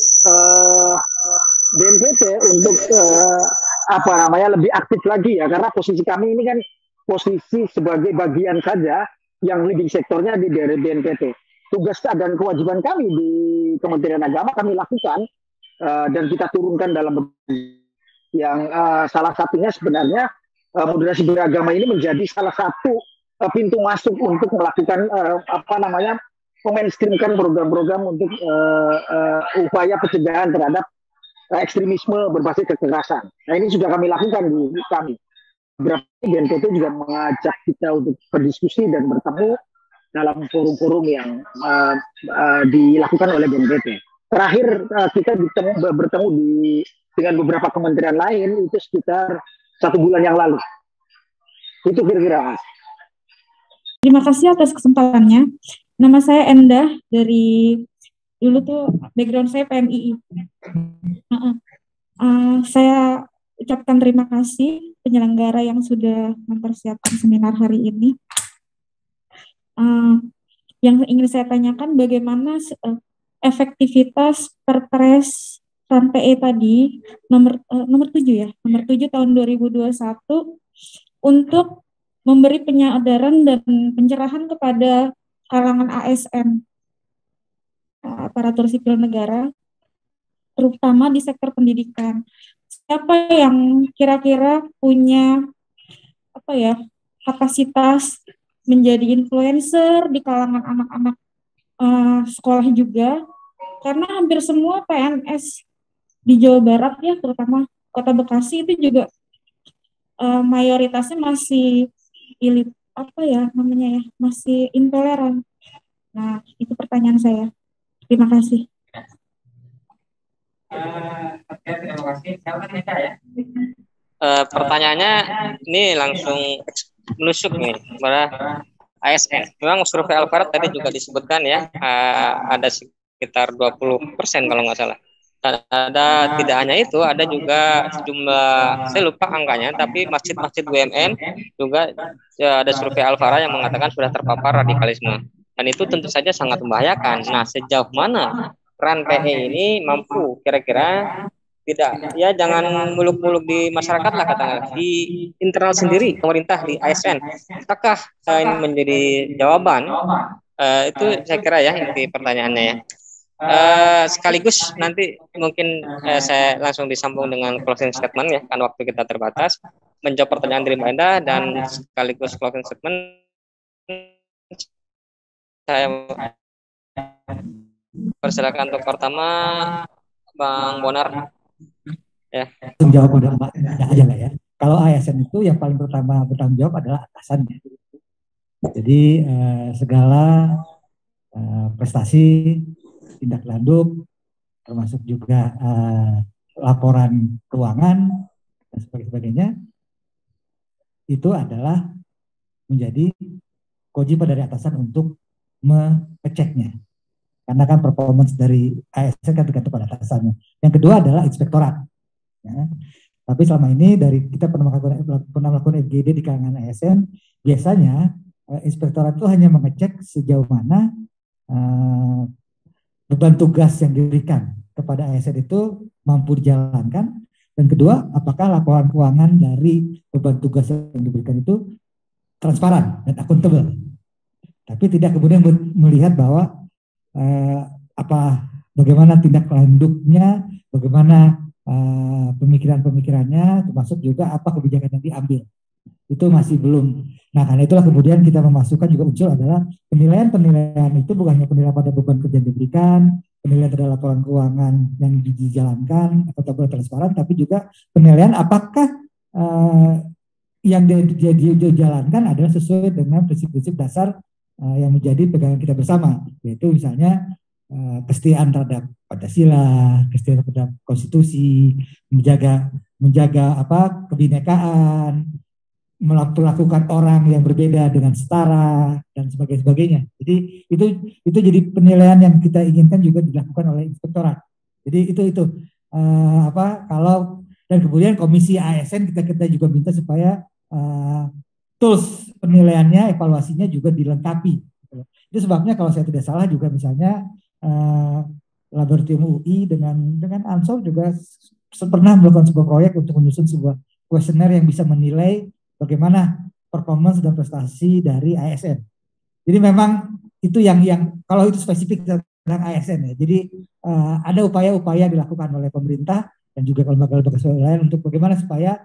BNPT untuk lebih aktif lagi ya, karena posisi kami ini kan posisi sebagai bagian saja yang leading sektornya dari BNPT. Tugas dan kewajiban kami di Kementerian Agama kami lakukan dan kita turunkan dalam yang salah satunya sebenarnya moderasi beragama ini menjadi salah satu pintu masuk untuk melakukan memainstreamkan program-program untuk upaya pencegahan terhadap ekstremisme berbasis kekerasan. Nah, ini sudah kami lakukan di kami. Beberapa BNPT juga mengajak kita untuk berdiskusi dan bertemu dalam forum-forum yang dilakukan oleh BNPT. Terakhir kita bertemu dengan beberapa kementerian lain itu sekitar 1 bulan yang lalu. Itu kira-kira. Terima kasih atas kesempatannya. Nama saya Endah dari dulu tuh background saya PMII. Saya ucapkan terima kasih penyelenggara yang sudah mempersiapkan seminar hari ini. Yang ingin saya tanyakan bagaimana efektivitas Perpres sampai tadi nomor 7 ya, nomor 7 tahun 2021 untuk memberi penyadaran dan pencerahan kepada kalangan ASN, aparatur sipil negara, terutama di sektor pendidikan. Siapa yang kira-kira punya kapasitas menjadi influencer di kalangan anak-anak sekolah juga, karena hampir semua PNS di Jawa Barat ya, terutama Kota Bekasi itu juga mayoritasnya masih masih intoleran. Nah, itu pertanyaan saya. Terima kasih. Terima kasih. Pertanyaannya ini langsung menusuk nih kepada ASN. Memang survei Alfara tadi juga disebutkan ya, ada sekitar 20% kalau nggak salah. Ada tidak hanya itu, ada juga sejumlah, saya lupa angkanya, tapi masjid-masjid BUMN juga ada survei Alfara yang mengatakan sudah terpapar radikalisme, dan itu tentu saja sangat membahayakan. Nah, sejauh mana peran PE ini mampu kira-kira tidak ya, jangan muluk-muluk di masyarakat lah katakanlah, di internal sendiri pemerintah di ASN, apakah ini menjadi jawaban? Itu saya kira ya inti pertanyaannya ya. Sekaligus nanti mungkin saya langsung disambung dengan closing statement ya, kan waktu kita terbatas, menjawab pertanyaan dari Mbak Endah dan sekaligus closing statement saya persilakan untuk pertama Bang Bonar ya. Menjawab udah aja lah ya. Kalau ASN itu yang paling pertama bertanggung jawab adalah atasannya. Jadi segala prestasi, tindak lanjut, termasuk juga laporan keuangan dan sebagainya, itu adalah menjadi kewajiban dari atasan untuk mengeceknya. Karena kan performance dari ASN kan tergantung pada atasannya. Yang kedua adalah inspektorat. Ya. Tapi selama ini dari kita pernah melakukan FGD di kalangan ASN, biasanya inspektorat itu hanya mengecek sejauh mana beban tugas yang diberikan kepada ASN itu mampu dijalankan, dan kedua, apakah laporan keuangan dari beban tugas yang diberikan itu transparan dan akuntabel. Tapi tidak kemudian melihat bahwa bagaimana tindak lanjutnya, bagaimana pemikiran-pemikirannya, termasuk juga apa kebijakan yang diambil. Itu masih belum. Nah, karena itulah kemudian kita memasukkan juga unsur adalah penilaian itu bukan hanya penilaian pada beban kerja yang diberikan, penilaian terhadap laporan keuangan yang dijalankan atau transparan, tapi juga penilaian apakah yang dijalankan adalah sesuai dengan prinsip-prinsip dasar yang menjadi pegangan kita bersama, yaitu misalnya kesetiaan terhadap Pancasila, kesetiaan terhadap konstitusi, menjaga kebinekaan, melakukan orang yang berbeda dengan setara dan sebagainya. Jadi itu jadi penilaian yang kita inginkan juga dilakukan oleh inspektorat. Jadi itu kalau dan kemudian komisi ASN kita juga minta supaya tools penilaiannya, evaluasinya juga dilengkapi. Itu sebabnya kalau saya tidak salah juga misalnya laboratorium UI dengan Ansor juga pernah melakukan sebuah proyek untuk menyusun sebuah kuesioner yang bisa menilai bagaimana performance dan prestasi dari ASN. Jadi memang itu yang kalau itu spesifik tentang ASN ya. Jadi ada upaya-upaya dilakukan oleh pemerintah dan juga lembaga-lembaga lain untuk bagaimana supaya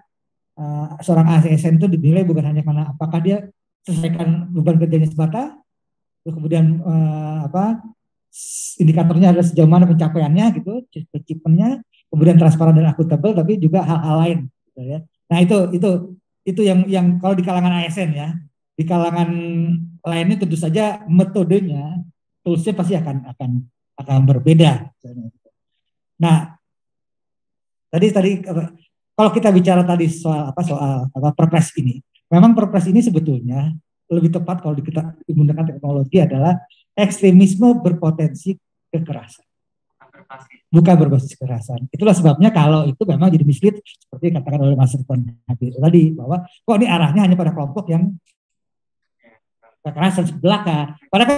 seorang ASN itu dinilai bukan hanya karena apakah dia selesaikan beban kerjanya semata, terus kemudian indikatornya adalah sejauh mana pencapaiannya gitu, achievementnya, kemudian transparan dan akuntabel, tapi juga hal-hal lain gitu ya. Nah itu yang kalau di kalangan ASN ya, di kalangan lainnya tentu saja metodenya, toolsnya pasti akan berbeda. Nah tadi kalau kita bicara tadi soal perpres ini, memang perpres ini sebetulnya lebih tepat kalau kita menggunakan teknologi adalah ekstremisme berpotensi kekerasan, bukan berbasis kekerasan. Itulah sebabnya kalau itu memang jadi mislead seperti dikatakan oleh Mas Rifan tadi, bahwa kok ini arahnya hanya pada kelompok yang kekerasan belaka. Padahal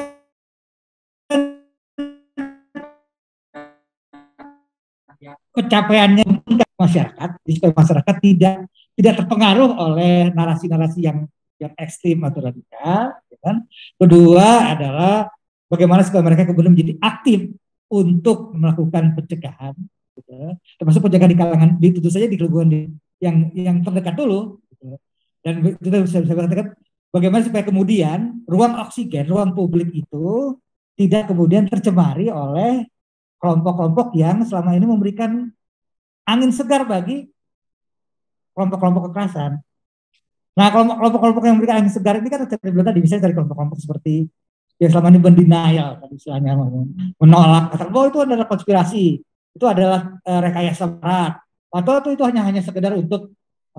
pencapaiannya masyarakat, supaya masyarakat tidak terpengaruh oleh narasi-narasi yang ekstrim atau radikal. Kan? Kedua adalah bagaimana supaya mereka kemudian menjadi aktif untuk melakukan pencegahan, gitu. Termasuk pencegahan di kalangan, tentu saja di lingkungan yang terdekat dulu, gitu. Dan kita bisa katakan bagaimana supaya kemudian ruang oksigen, ruang publik itu tidak kemudian tercemari oleh kelompok-kelompok yang selama ini memberikan angin segar bagi kelompok-kelompok kekerasan. Nah, kelompok-kelompok yang memberikan angin segar ini kan tadi misalnya dari kelompok-kelompok seperti yang selama ini mendenial, tadi istilahnya menolak, kata bahwa itu adalah konspirasi, itu adalah rekayasa berat, atau itu hanya sekedar untuk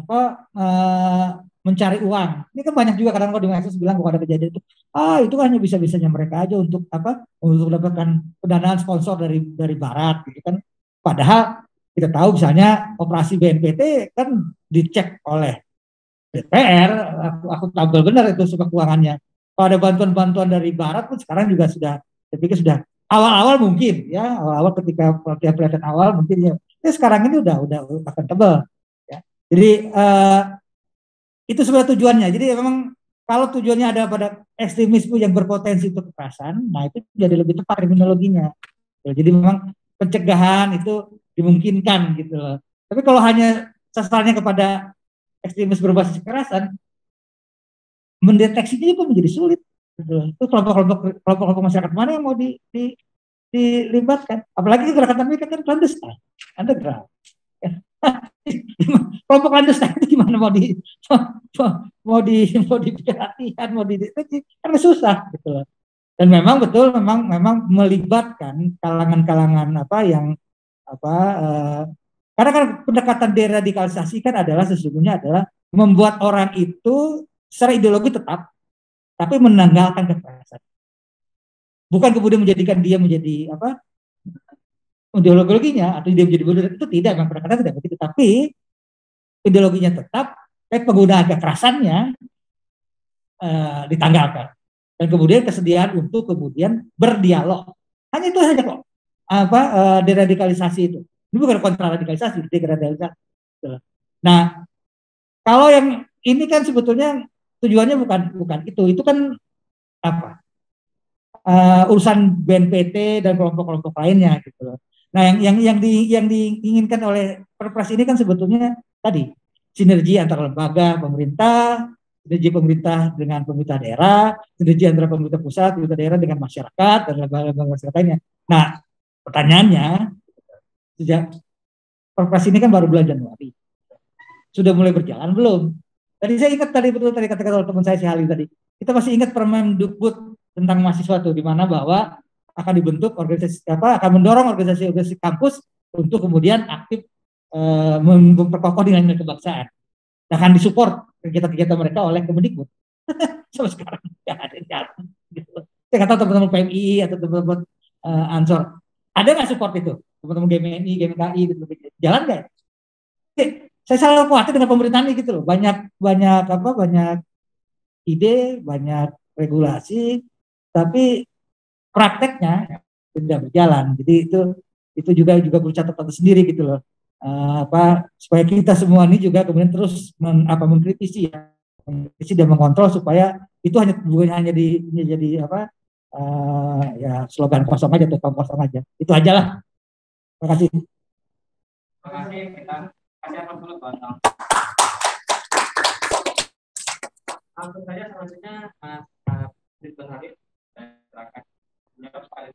mencari uang. Ini kan banyak juga kadang-kadang di medsos bilang bahwa ada kejadian itu, itu hanya bisa-bisanya mereka aja untuk mendapatkan pendanaan sponsor dari barat, gitu kan. Padahal kita tahu misalnya operasi BNPT kan dicek oleh DPR, aku tabel benar itu sumber keuangannya. Kalau ada bantuan-bantuan dari barat pun sekarang juga sudah, saya pikir sudah awal-awal mungkin ya, awal-awal ketika pelatihan awal mungkin ya. Sekarang ini udah akan tebal. Ya. Jadi itu sebenarnya tujuannya. Jadi memang kalau tujuannya ada pada ekstremisme yang berpotensi untuk kekerasan, nah itu jadi lebih tepat terminologinya. Jadi memang pencegahan itu dimungkinkan gitu loh. Tapi kalau hanya sasarannya kepada ekstremis berbasis kekerasan, mendeteksinya itu menjadi sulit. Gitu. Itu kelompok masyarakat mana yang mau dilibatkan? Apalagi gerakan mereka kan clandestine, underground. Kelompok clandestine itu gimana mau diperhatikan, mau dideteksi, karena susah gitu loh. Dan memang betul, memang melibatkan kalangan-kalangan karena kan pendekatan deradikalisasi kan adalah sesungguhnya adalah membuat orang itu secara ideologi tetap, tapi menanggalkan kekerasan. Bukan kemudian menjadikan dia menjadi ideologinya atau dia menjadi bodoh, itu tidak, memang pendekatan tidak begitu. Tapi ideologinya tetap, penggunaan kekerasannya ditanggalkan. Dan kemudian kesediaan untuk kemudian berdialog. Hanya itu saja kok. Deradikalisasi itu. Ini bukan kontraradikalisasi, deradikalisasi. Nah, kalau yang ini kan sebetulnya tujuannya bukan itu kan urusan BNPT dan kelompok-kelompok lainnya gitu loh. Nah, yang diinginkan oleh Perpres ini kan sebetulnya tadi sinergi antara lembaga pemerintah, sinergi pemerintah dengan pemerintah daerah, sinergi antara pemerintah pusat, pemerintah daerah dengan masyarakat dan lembaga masyarakat lainnya. Nah, pertanyaannya, sejak Perpres ini kan baru bulan Januari, sudah mulai berjalan belum? Tadi saya ingat tadi kata-kata teman saya si Halim tadi, kita masih ingat Permendikbud tentang mahasiswa itu, di mana bahwa akan dibentuk organisasi akan mendorong organisasi kampus untuk kemudian aktif memperkokoh nilai-nilai kebangsaan. Akan disupport kegiatan-kegiatan mereka oleh Kemendikbud. Sampai sekarang nggak ada jalan. Gitu. Saya kata teman-teman PMI atau teman-teman Ansor, ada nggak support itu? Teman-teman GMNI, GMKI, gitu. Jalan nggak? Saya selalu khawatir dengan pemerintahan ini gitu loh. Banyak ide, banyak regulasi, tapi prakteknya tidak berjalan. Jadi itu juga perlu catatan sendiri gitu loh. Supaya kita semua ini juga kemudian terus mengkritisi dan mengontrol supaya itu bukan hanya jadi slogan kosong aja atau kosong aja. Itu aja lah. Terima kasih. Terima kasih. Kita kasih apa dulu, Pak. Langsung saja selanjutnya Mas Ridwan Habib.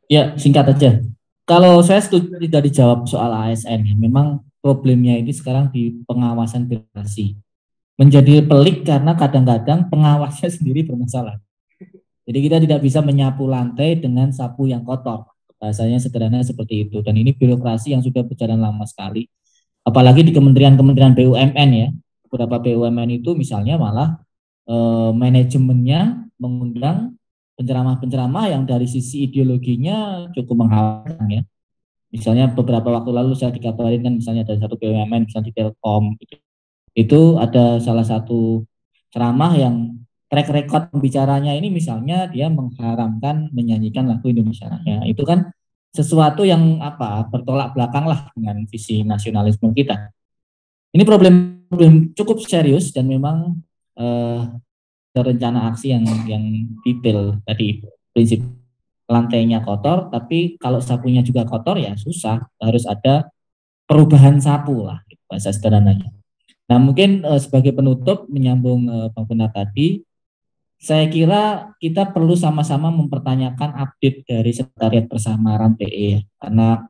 Ya, singkat aja. Kalau saya setuju tidak dijawab soal ASN, memang problemnya ini sekarang di pengawasan birokrasi. Menjadi pelik karena kadang-kadang pengawasnya sendiri bermasalah. Jadi kita tidak bisa menyapu lantai dengan sapu yang kotor. Bahasanya sederhana seperti itu. Dan ini birokrasi yang sudah berjalan lama sekali. Apalagi di kementerian-kementerian BUMN ya. Beberapa BUMN itu misalnya malah manajemennya mengundang penceramah-penceramah yang dari sisi ideologinya cukup mengkhawatirkan ya. Misalnya beberapa waktu lalu saya dikabarin kan misalnya ada satu BUMN misalnya di Telkom itu ada salah satu ceramah yang track record pembicaranya ini misalnya dia mengharamkan menyanyikan lagu Indonesia Raya. Itu kan sesuatu yang bertolak belakang lah dengan visi nasionalisme kita. Ini problem cukup serius dan memang rencana aksi yang detail tadi prinsip lantainya kotor, tapi kalau sapunya juga kotor ya susah, harus ada perubahan sapu lah bahasa sederhananya. Nah mungkin sebagai penutup menyambung Bang Benar tadi, saya kira kita perlu sama-sama mempertanyakan update dari Sekretariat Persamaran PE karena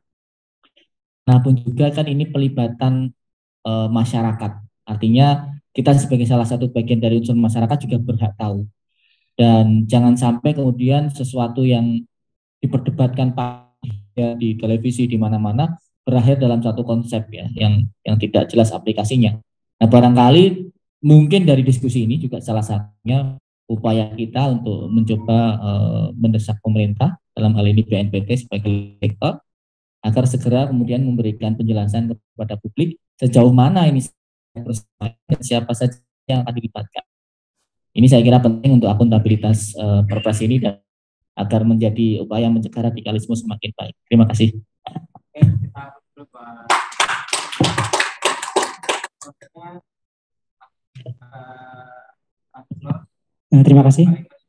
pun juga kan ini pelibatan masyarakat, artinya kita sebagai salah satu bagian dari unsur masyarakat juga berhak tahu. Dan jangan sampai kemudian sesuatu yang diperdebatkan di televisi di mana-mana berakhir dalam satu konsep ya yang tidak jelas aplikasinya. Nah, barangkali mungkin dari diskusi ini juga salah satunya upaya kita untuk mencoba mendesak pemerintah dalam hal ini BNPT sebagai rektor agar segera kemudian memberikan penjelasan kepada publik sejauh mana ini siapa saja yang akan dilibatkan. Ini saya kira penting untuk akuntabilitas Perpres ini dan agar menjadi upaya mencegah radikalisme semakin baik. Terima kasih. Nah, terima kasih.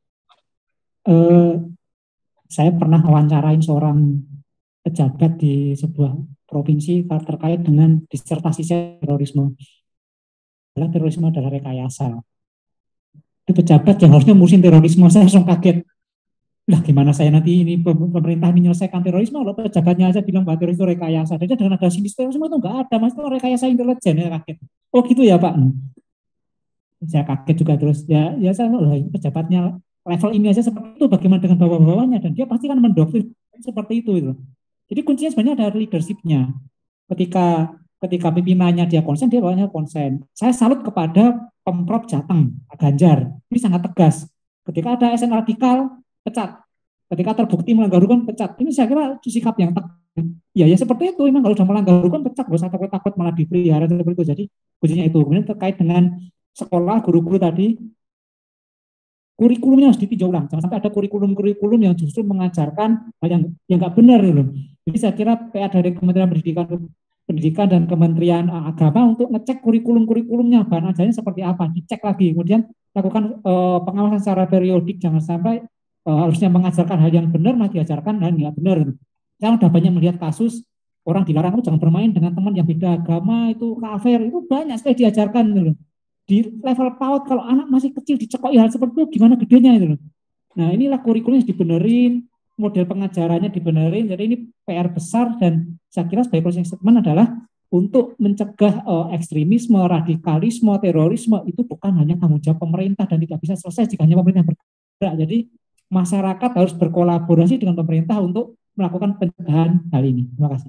Saya pernah wawancarain seorang pejabat di sebuah provinsi terkait dengan disertasi terorisme. Terorisme adalah rekayasa. Itu pejabat yang harusnya ngurusin terorisme, saya langsung kaget. Lah gimana saya nanti ini pemerintah menyelesaikan terorisme kalau pejabatnya aja bilang bahwa teroris itu rekayasa. Jadi dengan ada sinis terorisme itu enggak ada, mas itu rekayasa intelijen ya kaget. Oh gitu ya Pak. Saya kaget juga terus ya saya pejabatnya level ini aja seperti itu, bagaimana dengan bawah-bawahnya, dan dia pasti kan mendoktrin seperti itu. Jadi kuncinya sebenarnya ada leadershipnya. Ketika pimpinannya dia konsen, dia bawahnya konsen. Saya salut kepada Pemprov Jateng, Ganjar. Ini sangat tegas. Ketika ada ASN radikal, pecat. Ketika terbukti melanggar hukum, pecat. Ini saya kira sikap yang tegas. Ya seperti itu. Memang kalau sudah melanggar hukum, pecat. Gak usah takut malah dipelihara seperti itu. Jadi kuncinya itu. Kemudian terkait dengan sekolah, guru-guru tadi, kurikulumnya harus ditinjau ulang. Jangan sampai ada kurikulum yang justru mengajarkan hal yang nggak benar. Jadi saya kira PR dari Kementerian Pendidikan dan Kementerian Agama untuk ngecek kurikulumnya, bahan ajarnya seperti apa, dicek lagi, kemudian lakukan pengawasan secara periodik, jangan sampai harusnya mengajarkan hal yang benar malah diajarkan hal yang nggak benar. Saya sudah banyak melihat kasus orang dilarang jangan bermain dengan teman yang beda agama, itu kafir, itu banyak sekali diajarkan di level PAUD. Kalau anak masih kecil dicekoi hal seperti itu gimana gedenya itu. Nah inilah kurikulumnya dibenerin, model pengajarannya dibenerin. Jadi ini PR besar dan saya kira sebagai closing statement adalah untuk mencegah ekstremisme, radikalisme, terorisme itu bukan hanya tanggung jawab pemerintah dan tidak bisa selesai jika hanya pemerintah bergerak. Jadi masyarakat harus berkolaborasi dengan pemerintah untuk melakukan pencegahan hal ini. Terima kasih.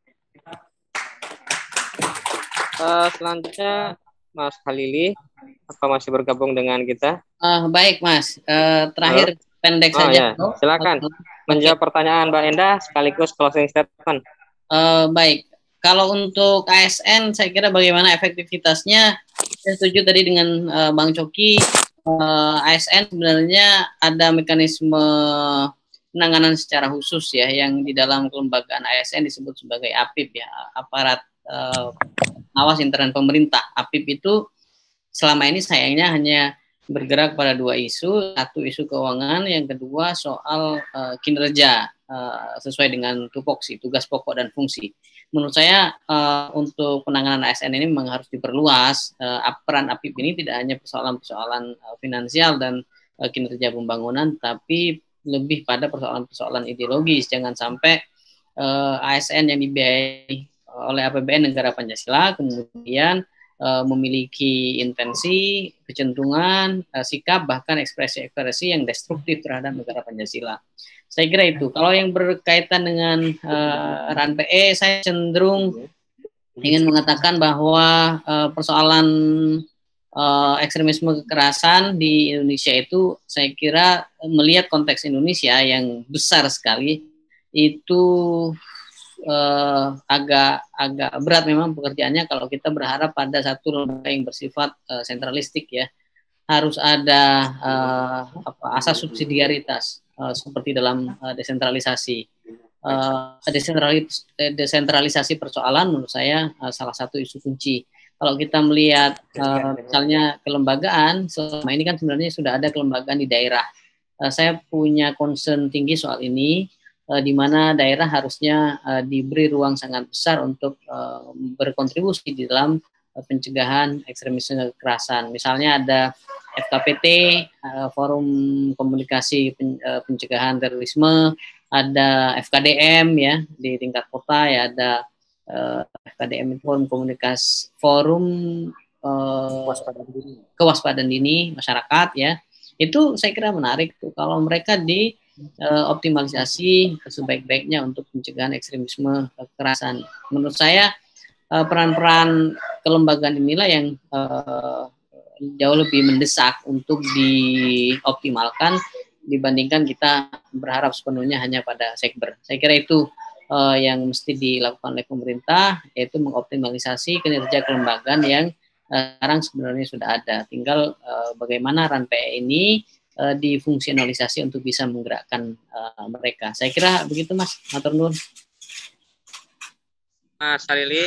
Selanjutnya Mas Khalili, apa masih bergabung dengan kita? Baik Mas, terakhir pendek saja. Ya. Silakan menjawab pertanyaan Mbak Endah sekaligus closing statement. Baik, kalau untuk ASN saya kira bagaimana efektivitasnya, saya setuju tadi dengan Bang Coki. ASN sebenarnya ada mekanisme penanganan secara khusus ya, yang di dalam kelembagaan ASN disebut sebagai APIP ya, aparat awas intern pemerintah. APIP itu selama ini sayangnya hanya bergerak pada dua isu, satu isu keuangan, yang kedua soal kinerja sesuai dengan tupoksi, tugas pokok dan fungsi. Menurut saya untuk penanganan ASN ini memang harus diperluas. Peran APIP ini tidak hanya persoalan-persoalan finansial dan kinerja pembangunan, tapi lebih pada persoalan-persoalan ideologis. Jangan sampai ASN yang dibiayai oleh APBN negara Pancasila kemudian memiliki intensi, kecenderungan, sikap, bahkan ekspresi-ekspresi yang destruktif terhadap negara Pancasila. Saya kira itu. Kalau yang berkaitan dengan RAN-PE, saya cenderung ingin mengatakan bahwa persoalan ekstremisme kekerasan di Indonesia itu, saya kira melihat konteks Indonesia yang besar sekali, itu agak berat memang pekerjaannya kalau kita berharap pada satu lembaga yang bersifat sentralistik ya. Harus ada asas subsidiaritas seperti dalam desentralisasi. Desentralisasi persoalan menurut saya salah satu isu kunci. Kalau kita melihat misalnya kelembagaan, selama ini kan sebenarnya sudah ada kelembagaan di daerah. Saya punya concern tinggi soal ini, di mana daerah harusnya diberi ruang sangat besar untuk berkontribusi di dalam pencegahan ekstremisme kekerasan. Misalnya ada FKPT, Forum Komunikasi Pencegahan Terorisme, ada FKDM ya di tingkat kota ya, ada FKDM Forum Komunikasi Kewaspadaan Dini Masyarakat ya. Itu saya kira menarik tuh kalau mereka optimalisasi sebaik-baiknya untuk pencegahan ekstremisme kekerasan. Menurut saya peran-peran kelembagaan inilah yang jauh lebih mendesak untuk dioptimalkan dibandingkan kita berharap sepenuhnya hanya pada sekber. Saya kira itu yang mesti dilakukan oleh pemerintah, yaitu mengoptimalisasi kinerja kelembagaan yang sekarang sebenarnya sudah ada. Tinggal bagaimana RAN-PE ini difungsionalisasi untuk bisa menggerakkan mereka. Saya kira begitu Mas. Matur nuwun. Mas Halili,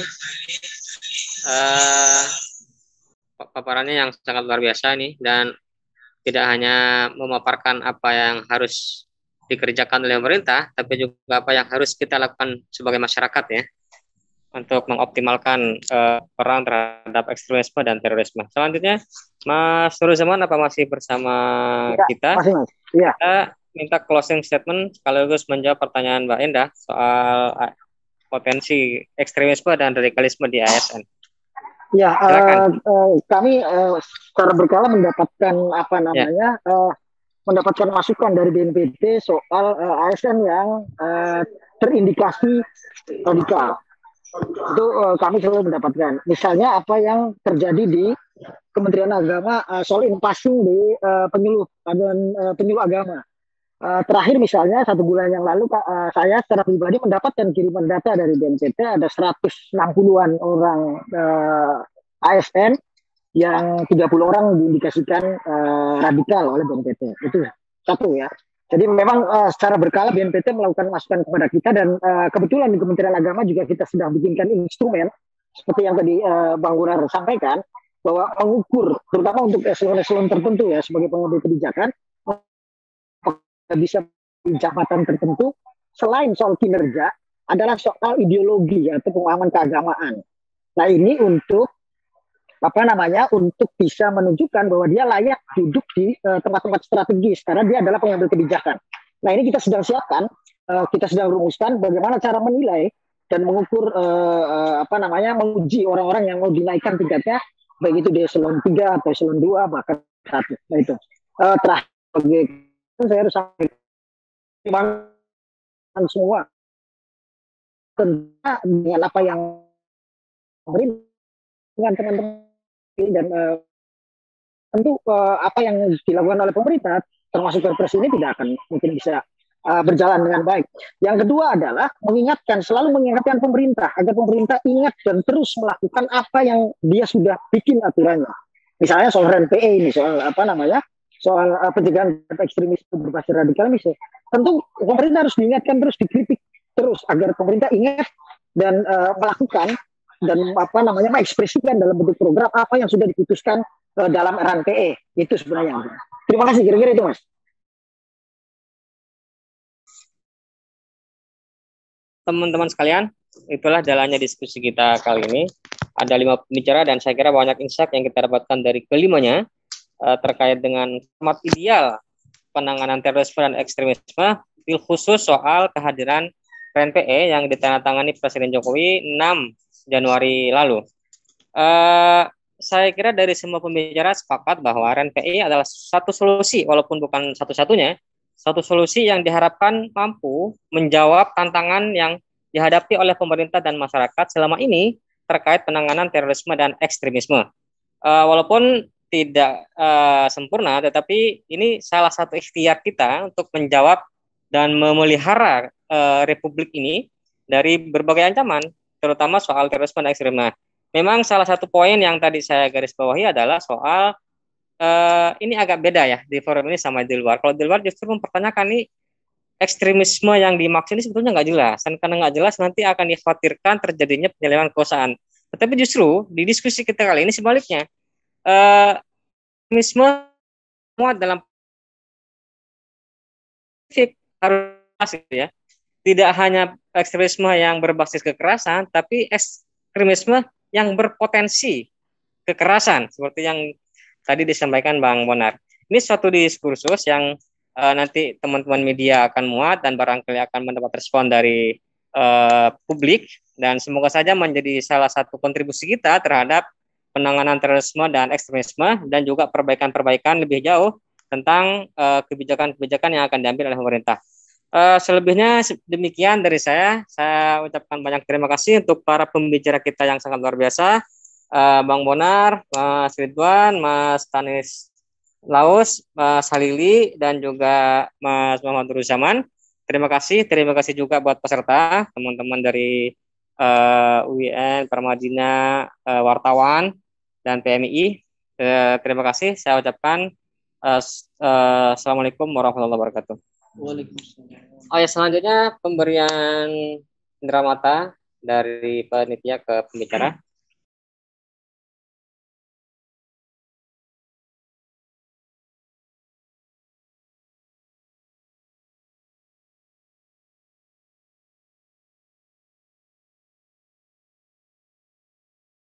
paparannya yang sangat luar biasa ini, dan tidak hanya memaparkan apa yang harus dikerjakan oleh pemerintah, tapi juga apa yang harus kita lakukan sebagai masyarakat ya, untuk mengoptimalkan perang terhadap ekstremisme dan terorisme. Selanjutnya, Mas Nuruzaman, apa masih bersama kita? Masih, Mas. Ya. Kita minta closing statement sekaligus menjawab pertanyaan Mbak Endah soal potensi ekstremisme dan radikalisme di ASN. Ya, kami secara berkala mendapatkan mendapatkan masukan dari BNPT soal ASN yang terindikasi radikal. Itu kami selalu mendapatkan. Misalnya apa yang terjadi di Kementerian Agama soal passing di penyuluh agama. Terakhir misalnya 1 bulan yang lalu saya secara pribadi mendapatkan kiriman data dari BNPT, ada 160-an orang ASN yang 30 orang diindikasikan radikal oleh BNPT. Itu satu ya. Jadi memang secara berkala BNPT melakukan masukan kepada kita, dan kebetulan di Kementerian Agama juga kita sedang bikinkan instrumen seperti yang tadi Bang Gunar sampaikan, bahwa mengukur terutama untuk eselon-eselon tertentu ya sebagai pengambil kebijakan bisa di jabatan tertentu, selain soal kinerja adalah soal ideologi atau pemahaman keagamaan. Nah ini untuk untuk bisa menunjukkan bahwa dia layak duduk di tempat-tempat strategis karena dia adalah pengambil kebijakan. Nah ini kita sedang siapkan, kita sedang rumuskan bagaimana cara menilai dan mengukur menguji orang-orang yang mau dinaikkan tingkatnya, baik itu di eselon 3 atau eselon 2 bahkan 1. Nah itu terakhir saya harus sampaikan semua tentang dengan apa yang dengan teman-teman dan tentu apa yang dilakukan oleh pemerintah termasuk Perpres ini tidak akan mungkin bisa berjalan dengan baik. Yang kedua adalah selalu mengingatkan pemerintah agar pemerintah ingat dan terus melakukan apa yang dia sudah bikin aturannya. Misalnya soal RAN-PE ini, soal pencegahan ekstremisme berbasis radikalisme. Tentu pemerintah harus diingatkan terus, dikritik terus agar pemerintah ingat dan melakukan dan mengekspresikan dalam bentuk program apa yang sudah diputuskan dalam RAN-PE. Itu sebenarnya. Terima kasih, kira-kira itu Mas. Teman-teman sekalian, itulah jalannya diskusi kita kali ini. Ada 5 pembicara dan saya kira banyak insight yang kita dapatkan dari kelimanya terkait dengan format ideal penanganan terorisme dan ekstremisme, bil khusus soal kehadiran RNPE yang ditandatangani Presiden Jokowi 6 Januari lalu. Saya kira dari semua pembicara sepakat bahwa RNPE adalah satu solusi, walaupun bukan satu-satunya, satu solusi yang diharapkan mampu menjawab tantangan yang dihadapi oleh pemerintah dan masyarakat selama ini terkait penanganan terorisme dan ekstremisme. Walaupun tidak sempurna, tetapi ini salah satu ikhtiar kita untuk menjawab dan memelihara Republik ini dari berbagai ancaman, terutama soal terorisme dan ekstremisme. Memang salah satu poin yang tadi saya garis bawahi adalah soal ini agak beda ya di forum ini sama di luar. Kalau di luar justru mempertanyakan nih ekstremisme yang dimaksud ini sebetulnya nggak jelas, dan karena nggak jelas nanti akan dikhawatirkan terjadinya penyelewengan kekuasaan. Tetapi justru di diskusi kita kali ini sebaliknya, ekstremisme semua dalam harus ya, tidak hanya ekstremisme yang berbasis kekerasan, tapi ekstremisme yang berpotensi kekerasan seperti yang tadi disampaikan Bang Bonar. Ini suatu diskursus yang nanti teman-teman media akan muat dan barangkali akan mendapat respon dari publik, dan semoga saja menjadi salah satu kontribusi kita terhadap penanganan terorisme dan ekstremisme, dan juga perbaikan-perbaikan lebih jauh tentang kebijakan-kebijakan yang akan diambil oleh pemerintah. Selebihnya demikian dari saya ucapkan banyak terima kasih untuk para pembicara kita yang sangat luar biasa, Bang Bonar, Mas Ridwan, Mas Tanis Laus, Mas Halili, dan juga Mas Muhammad Nuruzzaman. Terima kasih juga buat peserta, teman-teman dari UIN, Permadina, wartawan, dan PMI. Terima kasih, saya ucapkan Assalamualaikum warahmatullahi wabarakatuh. Waalaikumsalam. Oh ya, selanjutnya pemberian indera mata dari panitia ke pembicara.